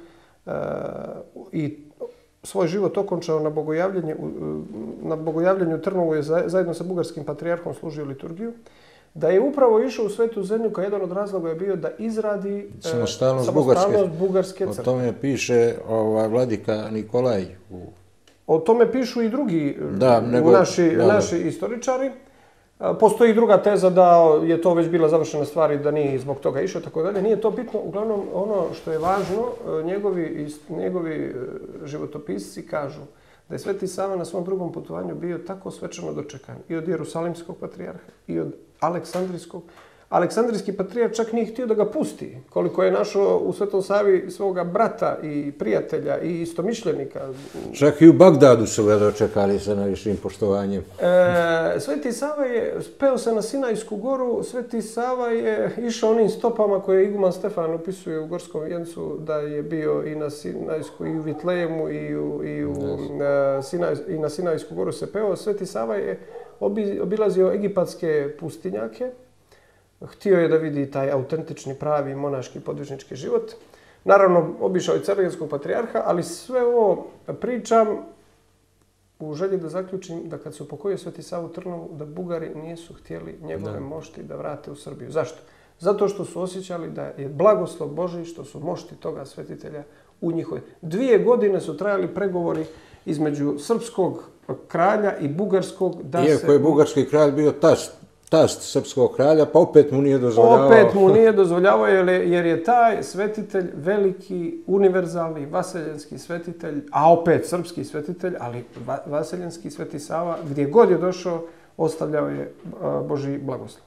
i svoj život okončao na bogojavljanju, na bogojavljanju u Trnovu je zajedno sa bugarskim patrijarhom služio liturgiju, da je upravo išao u Svetu zemlju kao jedan od razloga je bio da izradi samostalnost, samostalnost bugarske crkve. O tome piše ova vladika Nikolaj. U... O tome pišu i drugi da, nego, naši, da, naši istoričari. Postoji druga teza da je to već bila završena stvar i da nije zbog toga išao, tako dalje. Nije to bitno. Uglavnom, ono što je važno, njegovi, njegovi životopisci kažu da je Sveti Sava na svom drugom putovanju bio tako svečano dočekan i od Jerusalimskog patrijarha i od Aleksandrijskog. Aleksandrijski patrijarh čak nije htio da ga pusti, koliko je našao u Svetom Savi svoga brata i prijatelja i istomišljenika. Čak i u Bagdadu su ga dočekali sa najvišim poštovanjem. E, Sveti Sava je speo se na Sinajsku goru, Sveti Sava je išao onim stopama koje iguman Stefan opisuje u Gorskom vijencu, da je bio i na Sinajsku, i u Vitlejemu, i, u, i, u, yes. Sinaj, i na Sinajsku goru se peo. Sveti Sava je obi, obilazio egipatske pustinjake. Htio je da vidi taj autentični, pravi monaški podvižnički život. Naravno, obišao je Crnogorskog patrijarha, ali sve ovo pričam u želji da zaključim da kad se upokojio Sveti Sava u Trnovu, da Bugari nisu htjeli njegove da. mošti da vrate u Srbiju. Zašto? Zato što su osjećali da je blagoslov Božji što su mošti toga svetitelja u njihove. Dvije godine su trajali pregovori između srpskog kralja i bugarskog da Iako se... je bugarski kralj bio tast. Tast srpskog kralja, pa opet mu nije dozvoljavao. Opet mu nije dozvoljavao jer je taj svetitelj veliki, univerzalni, vaseljenski svetitelj, a opet srpski svetitelj, ali vaseljenski Sveti Sava, gdje god je došao, ostavljao je Božji blagoslov.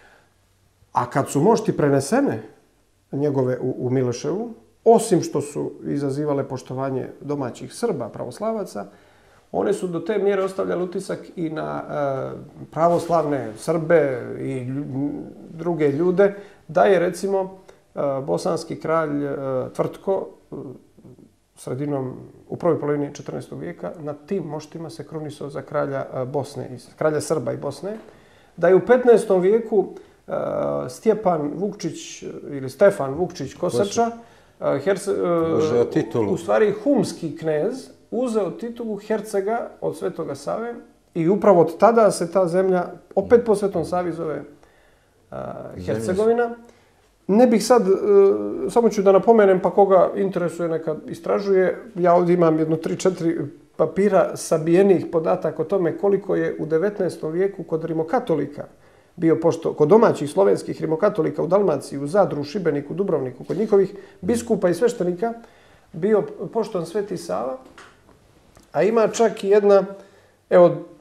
A kad su mošti prenesene njegove u, u Miloševu, osim što su izazivale poštovanje domaćih Srba, pravoslavaca, one su do te mjere ostavljali utisak i na e, pravoslavne Srbe i lju, druge ljude, da je recimo e, bosanski kralj e, Tvrtko e, sredinom, u prvoj polovini četrnaestog vijeka na tim moštima se krunisao za kralja e, Bosne, kralja Srba i Bosne, da je u petnaestom vijeku e, Stjepan Vukčić ili Stefan Vukčić Kosača, e, herce, e, u stvari humski knez, uzeo titulu hercega od Svetoga Save i upravo od tada se ta zemlja, opet po Svetom Savi, zove uh, Hercegovina. Ne bih sad, uh, samo ću da napomenem, pa koga interesuje neka istražuje. Ja ovdje imam jedno tri četiri papira sabijenih podataka o tome koliko je u devetnaestom vijeku kod rimokatolika bio pošto, kod domaćih slovenskih rimokatolika u Dalmaciji, u Zadru, u Šibeniku, Dubrovniku, kod njihovih biskupa i sveštenika bio poštovan Sveti Sava. A ima čak i jedna, evo,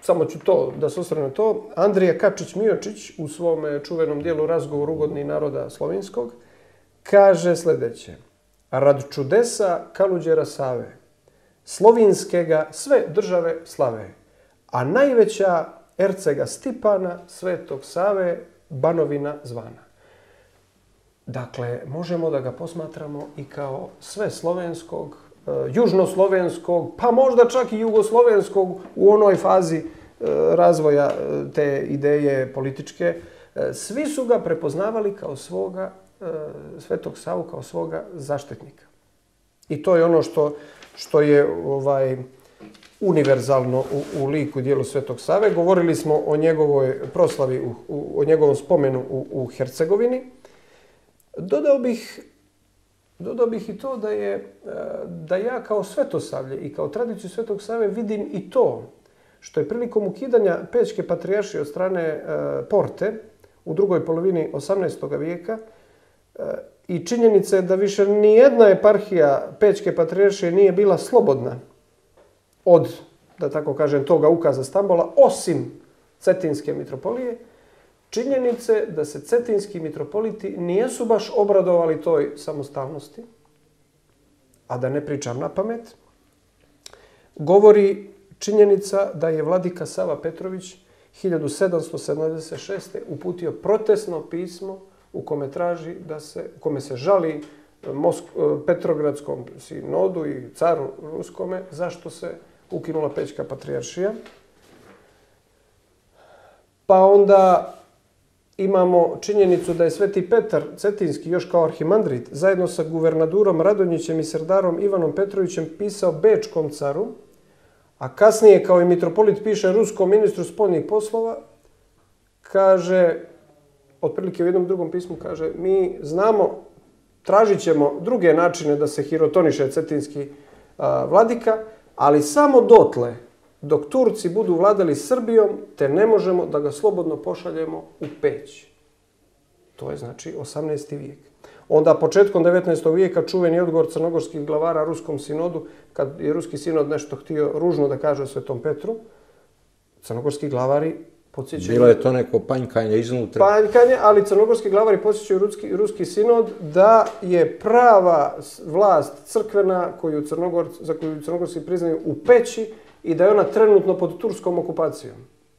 samo ću to da se osvrnem na to, Andrija Kačić-Miočić u svom čuvenom dijelu Razgovor ugodnih naroda slovenskog kaže sljedeće. Rad čudesa Kaluđera Save, slovinskega sve države slave, a najveća Ercega Stipana, Svetog Save, Banovina zvana. Dakle, možemo da ga posmatramo i kao sve slovenskog, južnoslovenskog, pa možda čak i jugoslovenskog u onoj fazi razvoja te ideje političke. Svi su ga prepoznavali kao svoga Svetog Savu, kao svoga zaštitnika. I to je ono što, što je ovaj, univerzalno u, u liku i dijelu Svetog Save. Govorili smo o njegovoj proslavi, u, u, o njegovom spomenu u, u Hercegovini. Dodao bih, dodao bih i to da, je, da ja kao Svetosavlje i kao tradiciju Svetog Save vidim i to što je prilikom ukidanja Pećke patrijaršije od strane e, Porte u drugoj polovini osamnaestog vijeka e, i činjenice da više nijedna eparhija Pećke patrijaršije nije bila slobodna od, da tako kažem, toga ukaza Stambola, osim Cetinske mitropolije, činjenice da se cetinski mitropoliti nijesu baš obradovali toj samostalnosti, a da ne pričam na pamet, govori činjenica da je vladika Sava Petrović hiljadu sedamsto sedamdeset šeste. uputio protestno pismo u kome traži da se, u kome se žali Mosk, Petrogradskom sinodu i caru Ruskome zašto se ukinula Pećka patrijaršija. Pa onda imamo činjenicu da je Sveti Petar Cetinski još kao arhimandrit zajedno sa guvernadurom Radonjićem i serdarom Ivanom Petrovićem pisao Bečkom caru, a kasnije kao i mitropolit piše ruskom ministru spoljnih poslova, kaže, otprilike u jednom drugom pismu kaže, mi znamo, tražit ćemo druge načine da se hirotoniše cetinski a, vladika, ali samo dotle dok Turci budu vladali Srbijom, te ne možemo da ga slobodno pošaljemo u Peć. To je znači osamnaesti vijek. Onda početkom devetnaestog vijeka čuveni odgovor crnogorskih glavara ruskom sinodu, kad je ruski sinod nešto htio ružno da kaže o Svetom Petru, crnogorski glavari podsjećaju... Bilo je to neko panjkanje iznutra. Panjkanje, ali crnogorski glavari podsjećaju ruski, ruski sinod da je prava vlast crkvena koju Crnogor, za koju Crnogorski priznaju u Peći i da je ona trenutno pod turskom okupacijom.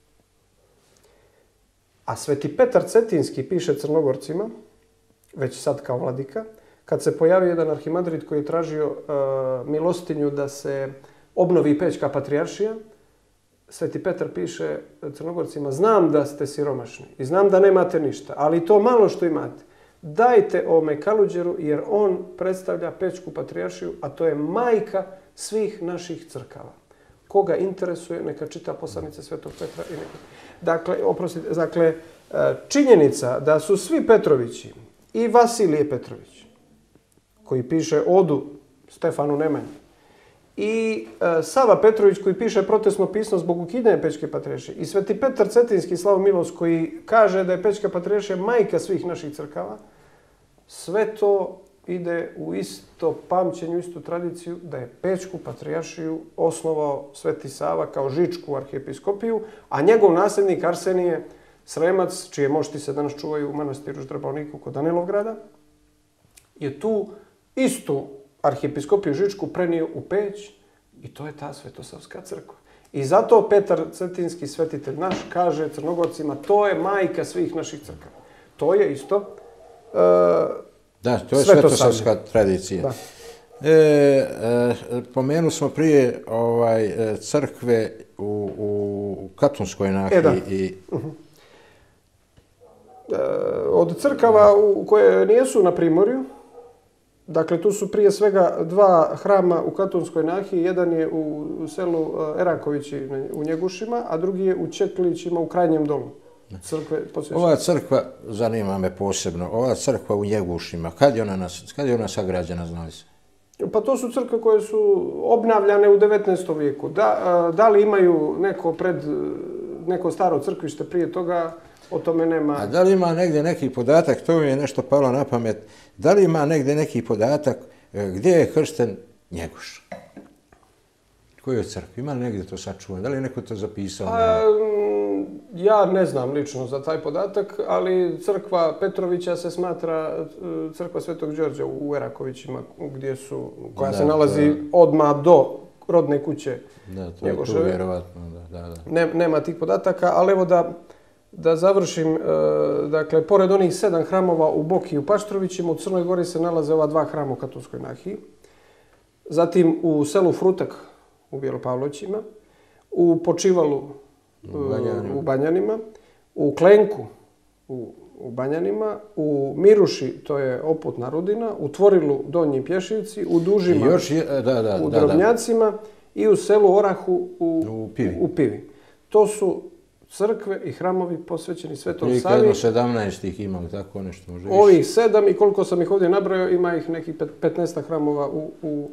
A Sveti Petar Cetinski piše Crnogorcima, već sad kao vladika, kad se pojavio jedan arhimandrit koji je tražio uh, milostinju da se obnovi Pećka patrijaršija, Sveti Petar piše Crnogorcima, znam da ste siromašni i znam da nemate ništa, ali to malo što imate, dajte ome Kaluđeru jer on predstavlja Pećku patrijaršiju, a to je majka svih naših crkava. Koga interesuje, neka čita poslanice Svetog Petra i neka... Dakle, oprostite, dakle, činjenica da su svi Petrovići i Vasilije Petrović, koji piše odu Stefanu Nemanji, i e, Sava Petrović koji piše protestno pismo zbog ukidanja Pećke patrijaršije, i Sveti Petar Cetinski Slavo Milos koji kaže da je Pećka patrijaršija majka svih naših crkava, sve to ide u isto pamćenju, istu tradiciju da je Pećku patrijaršiju osnovao Sveti Sava kao žičku arhijepiskopiju, a njegov nasljednik Arsenije Sremac, čije mošti se danas čuvaju u manastiru Ždrbalniku kod Danilovgrada, je tu istu arhijepiskopiju žičku prenio u Peć i to je ta Svetosavska crkva. I zato Petar Cetinski, svetitelj naš, kaže Crnogorcima, to je majka svih naših crkava. To je isto uh, Da, to je svetosavska tradicija. Da. E, e, pomenu smo prije ovaj, crkve u, u Katunskoj nahiji. E, da. I... Uh-huh. E, od crkava u koje nijesu na Primorju, dakle tu su prije svega dva hrama u Katunskoj nahiji, jedan je u selu Erakovići u Njegušima, a drugi je u Čeklićima u Krajnjem Dolu. Crkve, ova crkva, zanima me posebno, ova crkva u Njegušima, kad je ona, nas, kad je ona sagrađena, znali se? Pa to su crkve koje su obnavljane u devetnaestom vijeku. Da, da li imaju neko, pred, neko staro crkvište prije toga, o tome nema... A da li ima negdje neki podatak, to mi je nešto palo na pamet, da li ima negdje neki podatak gdje je kršten Njeguš? Kojoj crkvi? Ima li negdje to sačuvano? Da li je neko to zapisao? A, ja ne znam lično za taj podatak, ali crkva Petrovića se smatra crkva Svetog Đorđa u Erakovićima, gdje su, koja da, se nalazi je... odmah do rodne kuće Njegoševe. Da, to je tu vjerovatno, da, da, da. Ne, nema tih podataka, ali evo da, da završim, dakle, pored onih sedam hramova u Boki i u Paštrovićima, u Crnoj Gori se nalaze ova dva hrama u katolskoj nahiji. Zatim u selu Frutak u Bjelopavlovćima, u Počivalu u, Banjanima. u Banjanima, u Klenku u, u Banjanima, u Miruši, to je Oputna Rudina, u Tvorilu Donji Pješivci, u Dužima još je, da, da, u da, Drobnjacima da. i u selu Orahu u, u, Pivi. u Pivi. To su crkve i hramovi posvećeni Svetom Savi. Prikladno sedamnaest ih imam, tako nešto može više. Ovih sedam i koliko sam ih ovdje nabrojao, ima ih nekih petnaest hramova u, u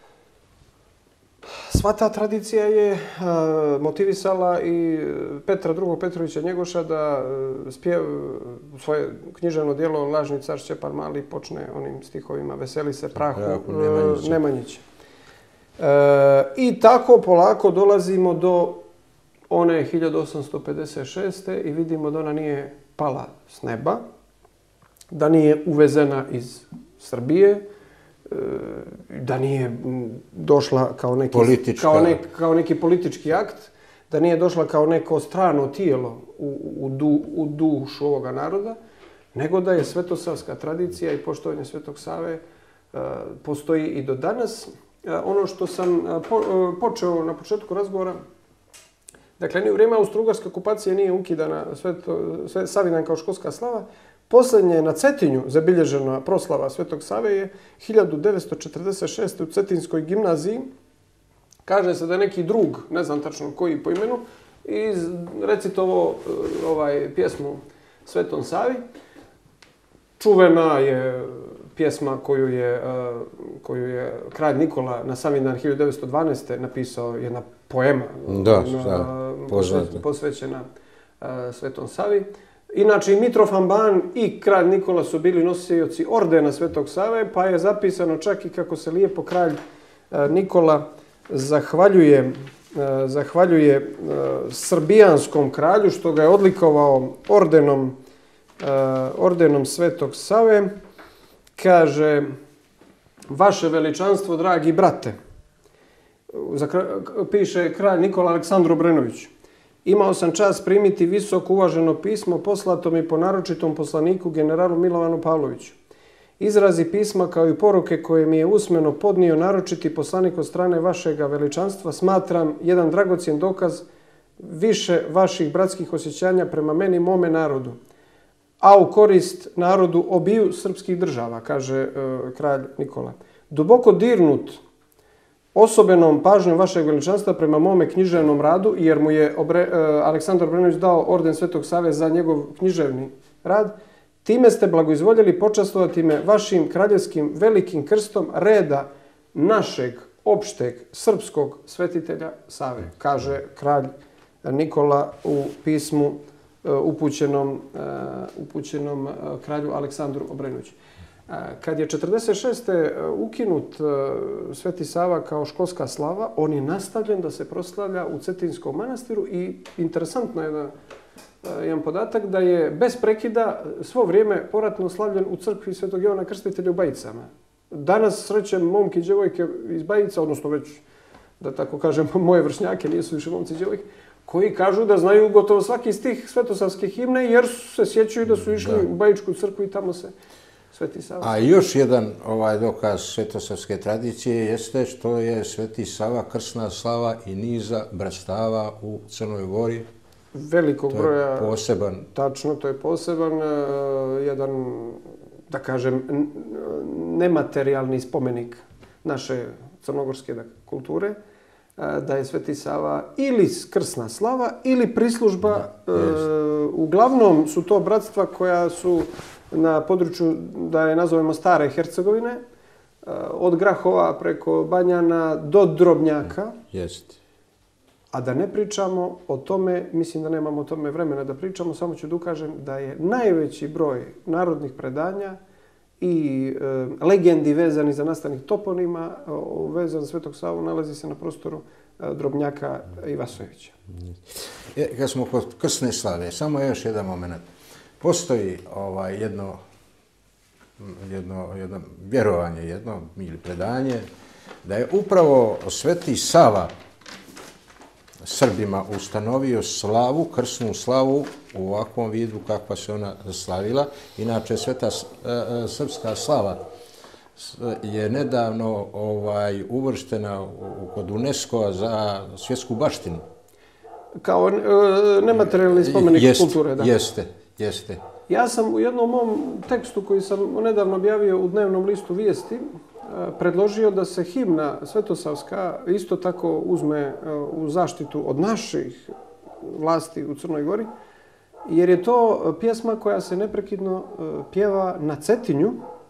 Sva ta tradicija je uh, motivisala i Petra drugog. Petrovića Njegoša da uh, spjev, svoje književno djelo Lažni car Šćepan Mali počne onim stihovima Veseli se prahu uh, Nemanjića. Uh, I tako polako dolazimo do one hiljadu osamsto pedeset šeste. i vidimo da ona nije pala s neba, da nije uvezena iz Srbije, da nije došla kao neki, kao, ne, kao neki politički akt, da nije došla kao neko strano tijelo u, u, du, u dušu ovoga naroda, nego da je svetosavska tradicija i poštovanje Svetog Save uh, postoji i do danas. Uh, ono što sam uh, po, uh, počeo na početku razgovora, dakle, ni u vrijeme austro-ugarske okupacije nije ukidana sveto, sve, Savindan kao školska slava. Posljednje na Cetinju zabilježena proslava Svetog Save je hiljadu devetsto četrdeset šeste. u Cetinskoj gimnaziji. Kaže se da je neki drug, ne znam tačno koji po imenu, iz recitovo ovaj, pjesmu Svetom Savi. Čuvena je pjesma koju je, koju je kralj Nikola na Savindan hiljadu devetsto dvanaeste. napisao, jedna poema da, da, posvećena, posvećena Svetom Savi. Inače, i Mitrofan Ban i kralj Nikola su bili nosioci ordena Svetog Save, pa je zapisano čak i kako se lijepo kralj Nikola zahvaljuje, zahvaljuje srbijanskom kralju što ga je odlikovao ordenom, ordenom Svetog Save. Kaže, vaše veličanstvo, dragi brate, piše kralj Nikola Aleksandar Obrenović. Imao sam čast primiti visoko uvaženo pismo poslato mi po naročitom poslaniku generalu Milovanu Pavloviću. Izrazi pisma kao i poruke koje mi je usmeno podnio naročiti poslanik od strane vašega veličanstva smatram jedan dragocjen dokaz više vaših bratskih osjećanja prema meni i mome narodu, a u korist narodu obiju srpskih država, kaže e, kralj Nikola. Duboko dirnut osobenom pažnjom vašeg veličanstva prema mome književnom radu, jer mu je Obre, uh, Aleksandar Obrenović dao orden Svetog Save za njegov književni rad, time ste blagoizvoljeli počastovati me vašim kraljevskim velikim krstom reda našeg opšteg srpskog svetitelja Save, kaže kralj Nikola u pismu uh, upućenom, uh, upućenom uh, kralju Aleksandru Obrenoviću. Kad je četrdeset šeste. ukinut Sveti Sava kao školska slava, on je nastavljen da se proslavlja u Cetinskom manastiru i interesantno je da jedan podatak da je bez prekida svo vrijeme poratno slavljen u crkvi Svetog Jovana Krstitelja u Bajicama. Danas srećem momke i djevojke iz Bajica, odnosno već, da tako kažem, moje vršnjake, nisu više momci i djevojke, koji kažu da znaju gotovo svaki stih svetosavske himne jer se sjećaju da su išli da. u Bajičku crkvu i tamo se Sveti Sava. A još jedan ovaj dokaz svetosavske tradicije jeste što je Sveti Sava krsna slava i niza bratstava u Crnoj Gori. Velikog to broja. Je poseban. Tačno, to je poseban uh, jedan, da kažem, nematerijalni spomenik naše crnogorske kulture, uh, da je Sveti Sava ili krsna slava ili prislužba. Da, uh, uglavnom su to bratstva koja su na području, da je nazovemo, stare Hercegovine, od Grahova preko Banjana do Drobnjaka. Jest. A da ne pričamo o tome, mislim da nemamo o tome vremena da pričamo, samo ću da ukažem da je najveći broj narodnih predanja i e, legendi vezani za nastanih toponima, vezan za Svetog Savu, nalazi se na prostoru Drobnjaka i Vasojevića. E, kad smo kod krsne slave, samo još jedan moment. Postoji ovaj, jedno, jedno, jedno vjerovanje, jedno ili predanje, da je upravo Sveti Sava Srbima ustanovio slavu, krsnu slavu u ovakvom vidu kakva se ona slavila. Inače, Sveta e, srpska slava je nedavno ovaj, uvrštena u, kod UNESCO-a za svjetsku baštinu. Kao e, nematerijalni spomenik jest, kulture, da. Jeste, jeste. Ja sam u jednom mom tekstu koji sam nedavno objavio u dnevnom listu Vijesti predložio da se himna svetosavska isto tako uzme u zaštitu od naših vlasti u Crnoj Gori, jer je to pjesma koja se neprekidno pjeva na Cetinju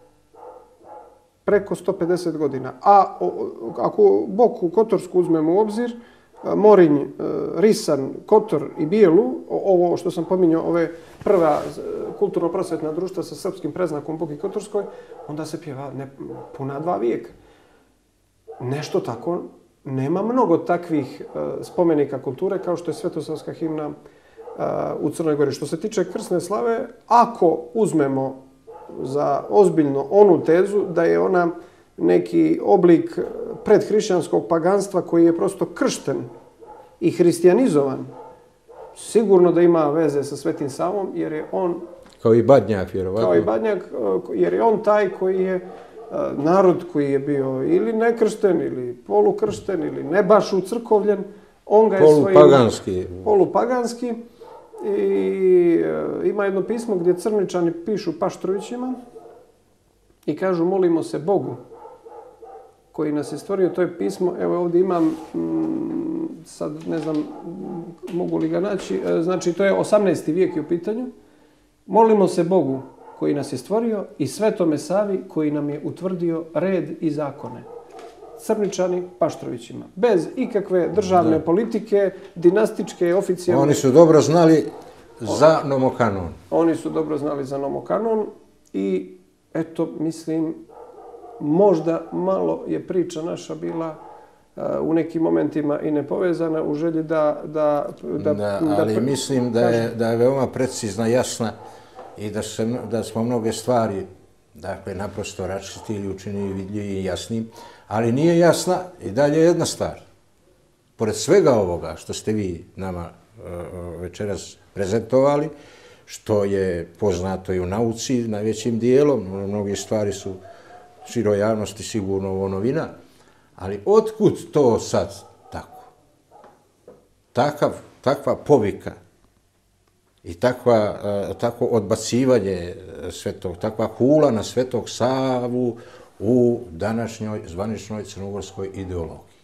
preko sto pedeset godina. A ako Boku Kotorsku uzmemo u obzir, Morinj, Risan, Kotor i Bijelu, ovo što sam pominjao, ove prva kulturno-prosvetna društva sa srpskim preznakom Boki Kotorskoj, onda se pjeva ne, puna dva vijeka. Nešto tako, nema mnogo takvih spomenika kulture kao što je svetosavska himna u Crnoj Gori. Što se tiče krsne slave, ako uzmemo za ozbiljno onu tezu da je ona neki oblik predhrišćanskog paganstva koji je prosto kršten i hristijanizovan, sigurno da ima veze sa Svetim Savom, jer je on... Kao i Badnjak, vjerovatno. Kao i Badnjak, jer je on taj koji je narod koji je bio ili nekršten, ili polukršten, ili ne baš ucrkovljen. On ga je polupaganski. Polupaganski. I ima jedno pismo gdje Crničani pišu Paštrovićima i kažu molimo se Bogu koji nas je stvorio. To je pismo, evo ovdje imam, sad ne znam mogu li ga naći, znači to je osamnaesti vijek je u pitanju. Molimo se Bogu koji nas je stvorio i Svetome Savi koji nam je utvrdio red i zakone. Crničani Paštrovićima. Bez ikakve državne da. politike, dinastičke, oficijalne... Oni su dobro znali za nomokanon. Oni su dobro znali za nomokanon i eto, mislim, možda malo je priča naša bila uh, u nekim momentima i nepovezana u želji da... Da, da, da, ali da, mislim da je, da je veoma precizna, jasna i da, se, da smo mnoge stvari dakle, naprosto raščistili, učinili vidljivi i jasnim. Ali nije jasna i dalje jedna stvar. Pored svega ovoga što ste vi nama uh, večeras prezentovali, što je poznato i u nauci najvećim dijelom, mnoge stvari su široj javnosti sigurno ovo novina, ali otkud to sad tako? Takav, takva povika i takva, uh, takvo odbacivanje svetog, takva hula na Svetog Savu u današnjoj zvaničnoj crnogorskoj ideologiji.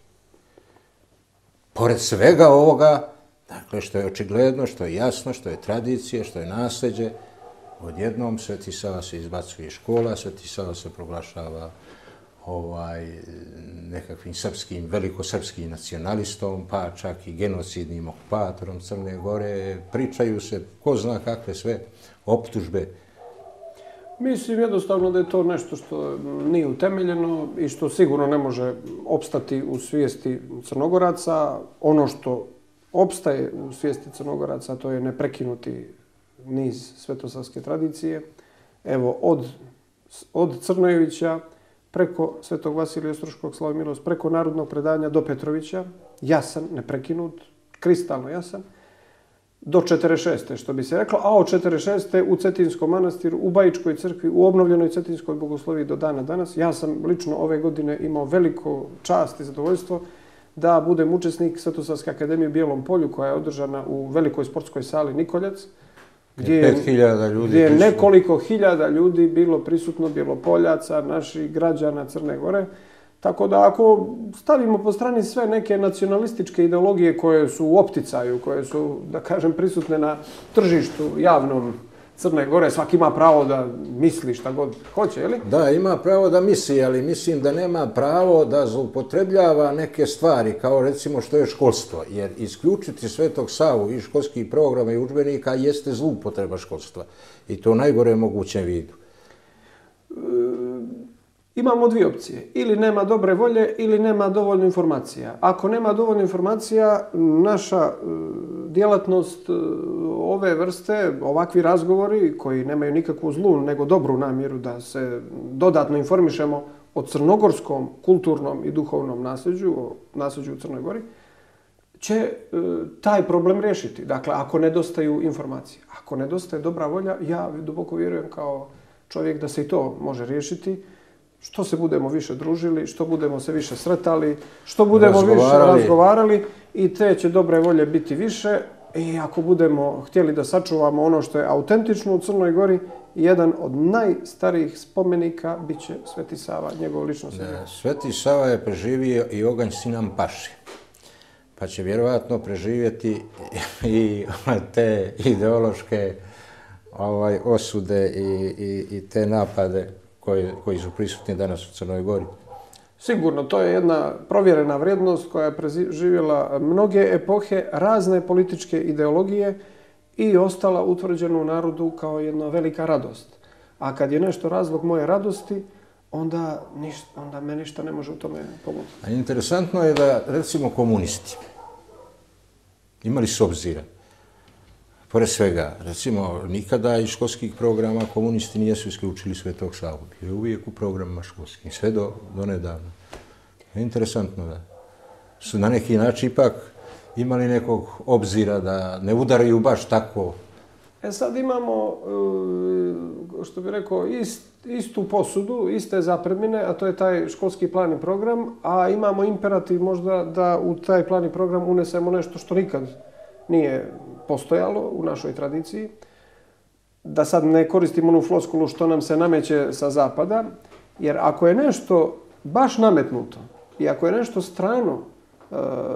Pored svega ovoga, dakle, što je očigledno, što je jasno, što je tradicija, što je nasljeđe, odjednom Sveti Sava se izbacuje iz škola, Sveti Sava se proglašava ovaj, nekakvim srpskim, velikosrpskim nacionalistom, pa čak i genocidnim okupatorom Crne Gore. Pričaju se, ko zna kakve sve optužbe. Mislim jednostavno da je to nešto što nije utemeljeno i što sigurno ne može opstati u svijesti Crnogoraca. Ono što opstaje u svijesti Crnogoraca to je neprekinuti niz svetosavske tradicije. Evo, od, od Crnojevića preko Svetog Vasilija Ostroškog Slavomilost, preko narodnog predanja do Petrovića, jasan, neprekinut, kristalno jasan, do četrdeset šeste što bi se reklo, a od četrdeset šeste u Cetinskom manastiru, u Bajičkoj crkvi, u obnovljenoj Cetinskoj bogosloviji do dana danas. Ja sam lično ove godine imao veliko čast i zadovoljstvo da budem učesnik Svetosavske akademije u Bijelom polju, koja je održana u velikoj sportskoj sali Nikoljac, gdje je, ljudi gdje je nekoliko hiljada ljudi bilo prisutno, Bjelopoljaca, naših građana Crne Gore. Tako da ako stavimo po strani sve neke nacionalističke ideologije koje su u opticaju, koje su, da kažem, prisutne na tržištu javnom Crne Gore, svaki ima pravo da misli šta god hoće, ili? Da, ima pravo da misli, ali mislim da nema pravo da zloupotrebljava neke stvari, kao recimo što je školstvo. Jer isključiti Svetog Savu iz školskih programa i udžbenika jeste zloupotreba školstva. I to u najgore mogućem vidu. E, imamo dvije opcije. Ili nema dobre volje, ili nema dovoljno informacija. Ako nema dovoljno informacija, naša djelatnost ove vrste, ovakvi razgovori koji nemaju nikakvu zlu, nego dobru namjeru da se dodatno informišemo o crnogorskom kulturnom i duhovnom nasljeđu, o nasljeđu u Crnoj Gori, će taj problem riješiti. Dakle, ako nedostaju informacije, ako nedostaje dobra volja, ja duboko vjerujem kao čovjek da se i to može riješiti. Što se budemo više družili, što budemo se više sretali, što budemo razgovarali. više razgovarali i te će dobre volje biti više. I ako budemo htjeli da sačuvamo ono što je autentično u Crnoj Gori, jedan od najstarijih spomenika bit će Sveti Sava, njegov lično sveti. Sveti Sava je preživio i oganj Sinan Paši, pa će vjerovatno preživjeti i te ideološke ovaj, osude i, i, i te napade koji, koji su prisutni danas u Crnoj Gori. Sigurno, to je jedna provjerena vrijednost koja je preživjela mnoge epohe, razne političke ideologije i ostala utvrđena u narodu kao jedna velika radost. A kad je nešto razlog moje radosti, onda, ništa, onda me ništa ne može u tome pomoći. A interesantno je da, recimo, komunisti imali s obzira. Pored svega, recimo, nikada iz školskih programa komunisti nisu isključili Svetog Savu. Bio je uvijek u programima školskim, sve do, do nedavno. Interesantno da su na neki način ipak imali nekog obzira da ne udaraju baš tako. E sad imamo, što bih rekao, ist, istu posudu, iste zapremine, a to je taj školski plan i program, a imamo imperativ možda da u taj plan i program unesemo nešto što nikad nije postojalo u našoj tradiciji. Da sad ne koristimo onu floskulu što nam se nameće sa zapada, jer ako je nešto baš nametnuto i ako je nešto strano e,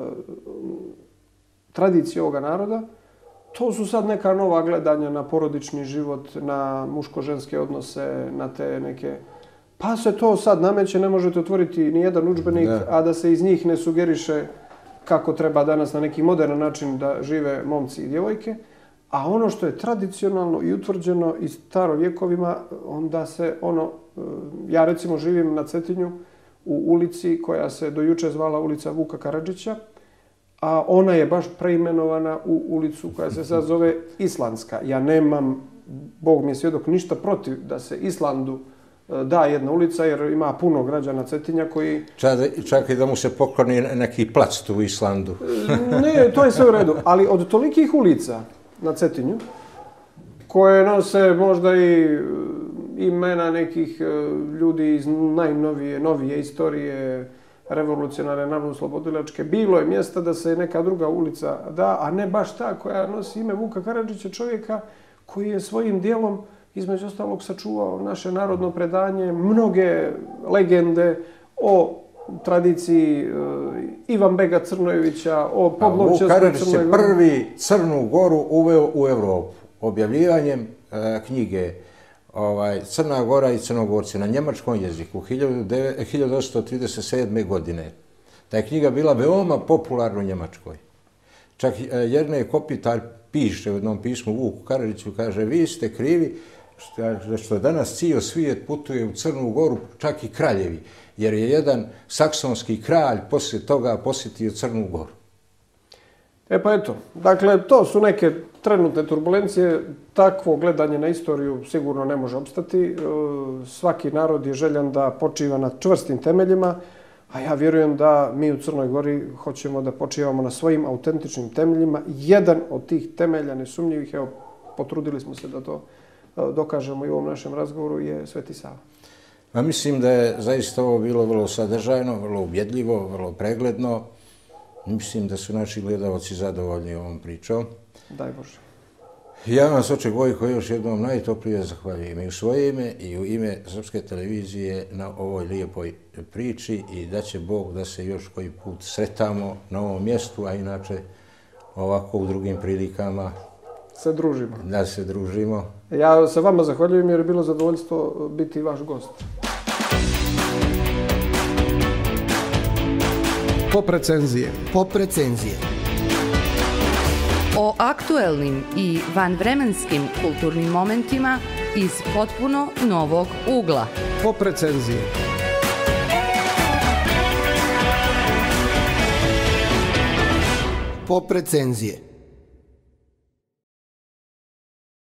tradiciji ovoga naroda, to su sad neka nova gledanja na porodični život, na muško-ženske odnose, na te neke... Pa se to sad nameće, ne možete otvoriti ni jedan udžbenik, da. A da se iz njih ne sugeriše kako treba danas na neki modern način da žive momci i djevojke. A ono što je tradicionalno i utvrđeno i starovjekovima, onda se ono... Ja recimo živim na Cetinju u ulici koja se do juče zvala ulica Vuka Karadžića, a ona je baš preimenovana u ulicu koja se sad zove Islandska. Ja nemam, Bog mi je svjedok, ništa protiv da se Islandu da jedna ulica, jer ima puno građana Cetinja koji... Čak, čak i da mu se pokloni neki plac tu u Islandu. Ne, to je sve u redu. Ali od tolikih ulica na Cetinju, koje nose možda i imena nekih ljudi iz najnovije, novije istorije, revolucionarne, narodno-slobodilačke, bilo je mjesta da se neka druga ulica da, a ne baš ta koja nosi ime Vuka Karadžića, čovjeka koji je svojim dijelom, između ostalog, sačuvao naše narodno predanje, mnoge legende o tradiciji Ivanbega Crnojevića, o Poblovčevskoj Crnoj Gori. Vuk Karadžić je prvi Crnu Goru uveo u Evropu objavljivanjem e, knjige ovaj, Crna Gora i Crnogorci na njemačkom jeziku hiljadu osamsto trideset sedme. godine. Ta je knjiga bila veoma popularna u Njemačkoj. Čak Jernej Kopitar piše u jednom pismu Vuku Karadžiću, kaže, vi ste krivi što, što danas cijel svijet putuje u Crnu Goru, čak i kraljevi, jer je jedan saksonski kralj poslije toga posjetio Crnu Goru. E pa eto, dakle, to su neke trenutne turbulencije, takvo gledanje na istoriju sigurno ne može opstati. Svaki narod je željan da počiva na čvrstim temeljima, a ja vjerujem da mi u Crnoj Gori hoćemo da počivamo na svojim autentičnim temeljima. Jedan od tih temelja nesumnjivih, evo, potrudili smo se da to dokažemo i u ovom našem razgovoru, je Sveti Sava. Ja mislim da je zaista ovo bilo vrlo sadržajno, vrlo ubjedljivo, vrlo pregledno. Mislim da su naši gledalci zadovoljni ovom pričom. Daj Bože. Ja vam, Soče Gojko, još jednom najtoplije zahvaljujem i u svoje ime i u ime Srpske televizije na ovoj lijepoj priči i da će Bog da se još koji put sretamo na ovom mjestu, a inače ovako u drugim prilikama se družimo. Da se družimo. Ja se vama zahvaljujem jer je bilo zadovoljstvo biti vaš gost. Pop recenzije. Pop recenzije. O aktuelnim i vanvremenskim kulturnim momentima iz potpuno novog ugla. Pop recenzije. Pop recenzije.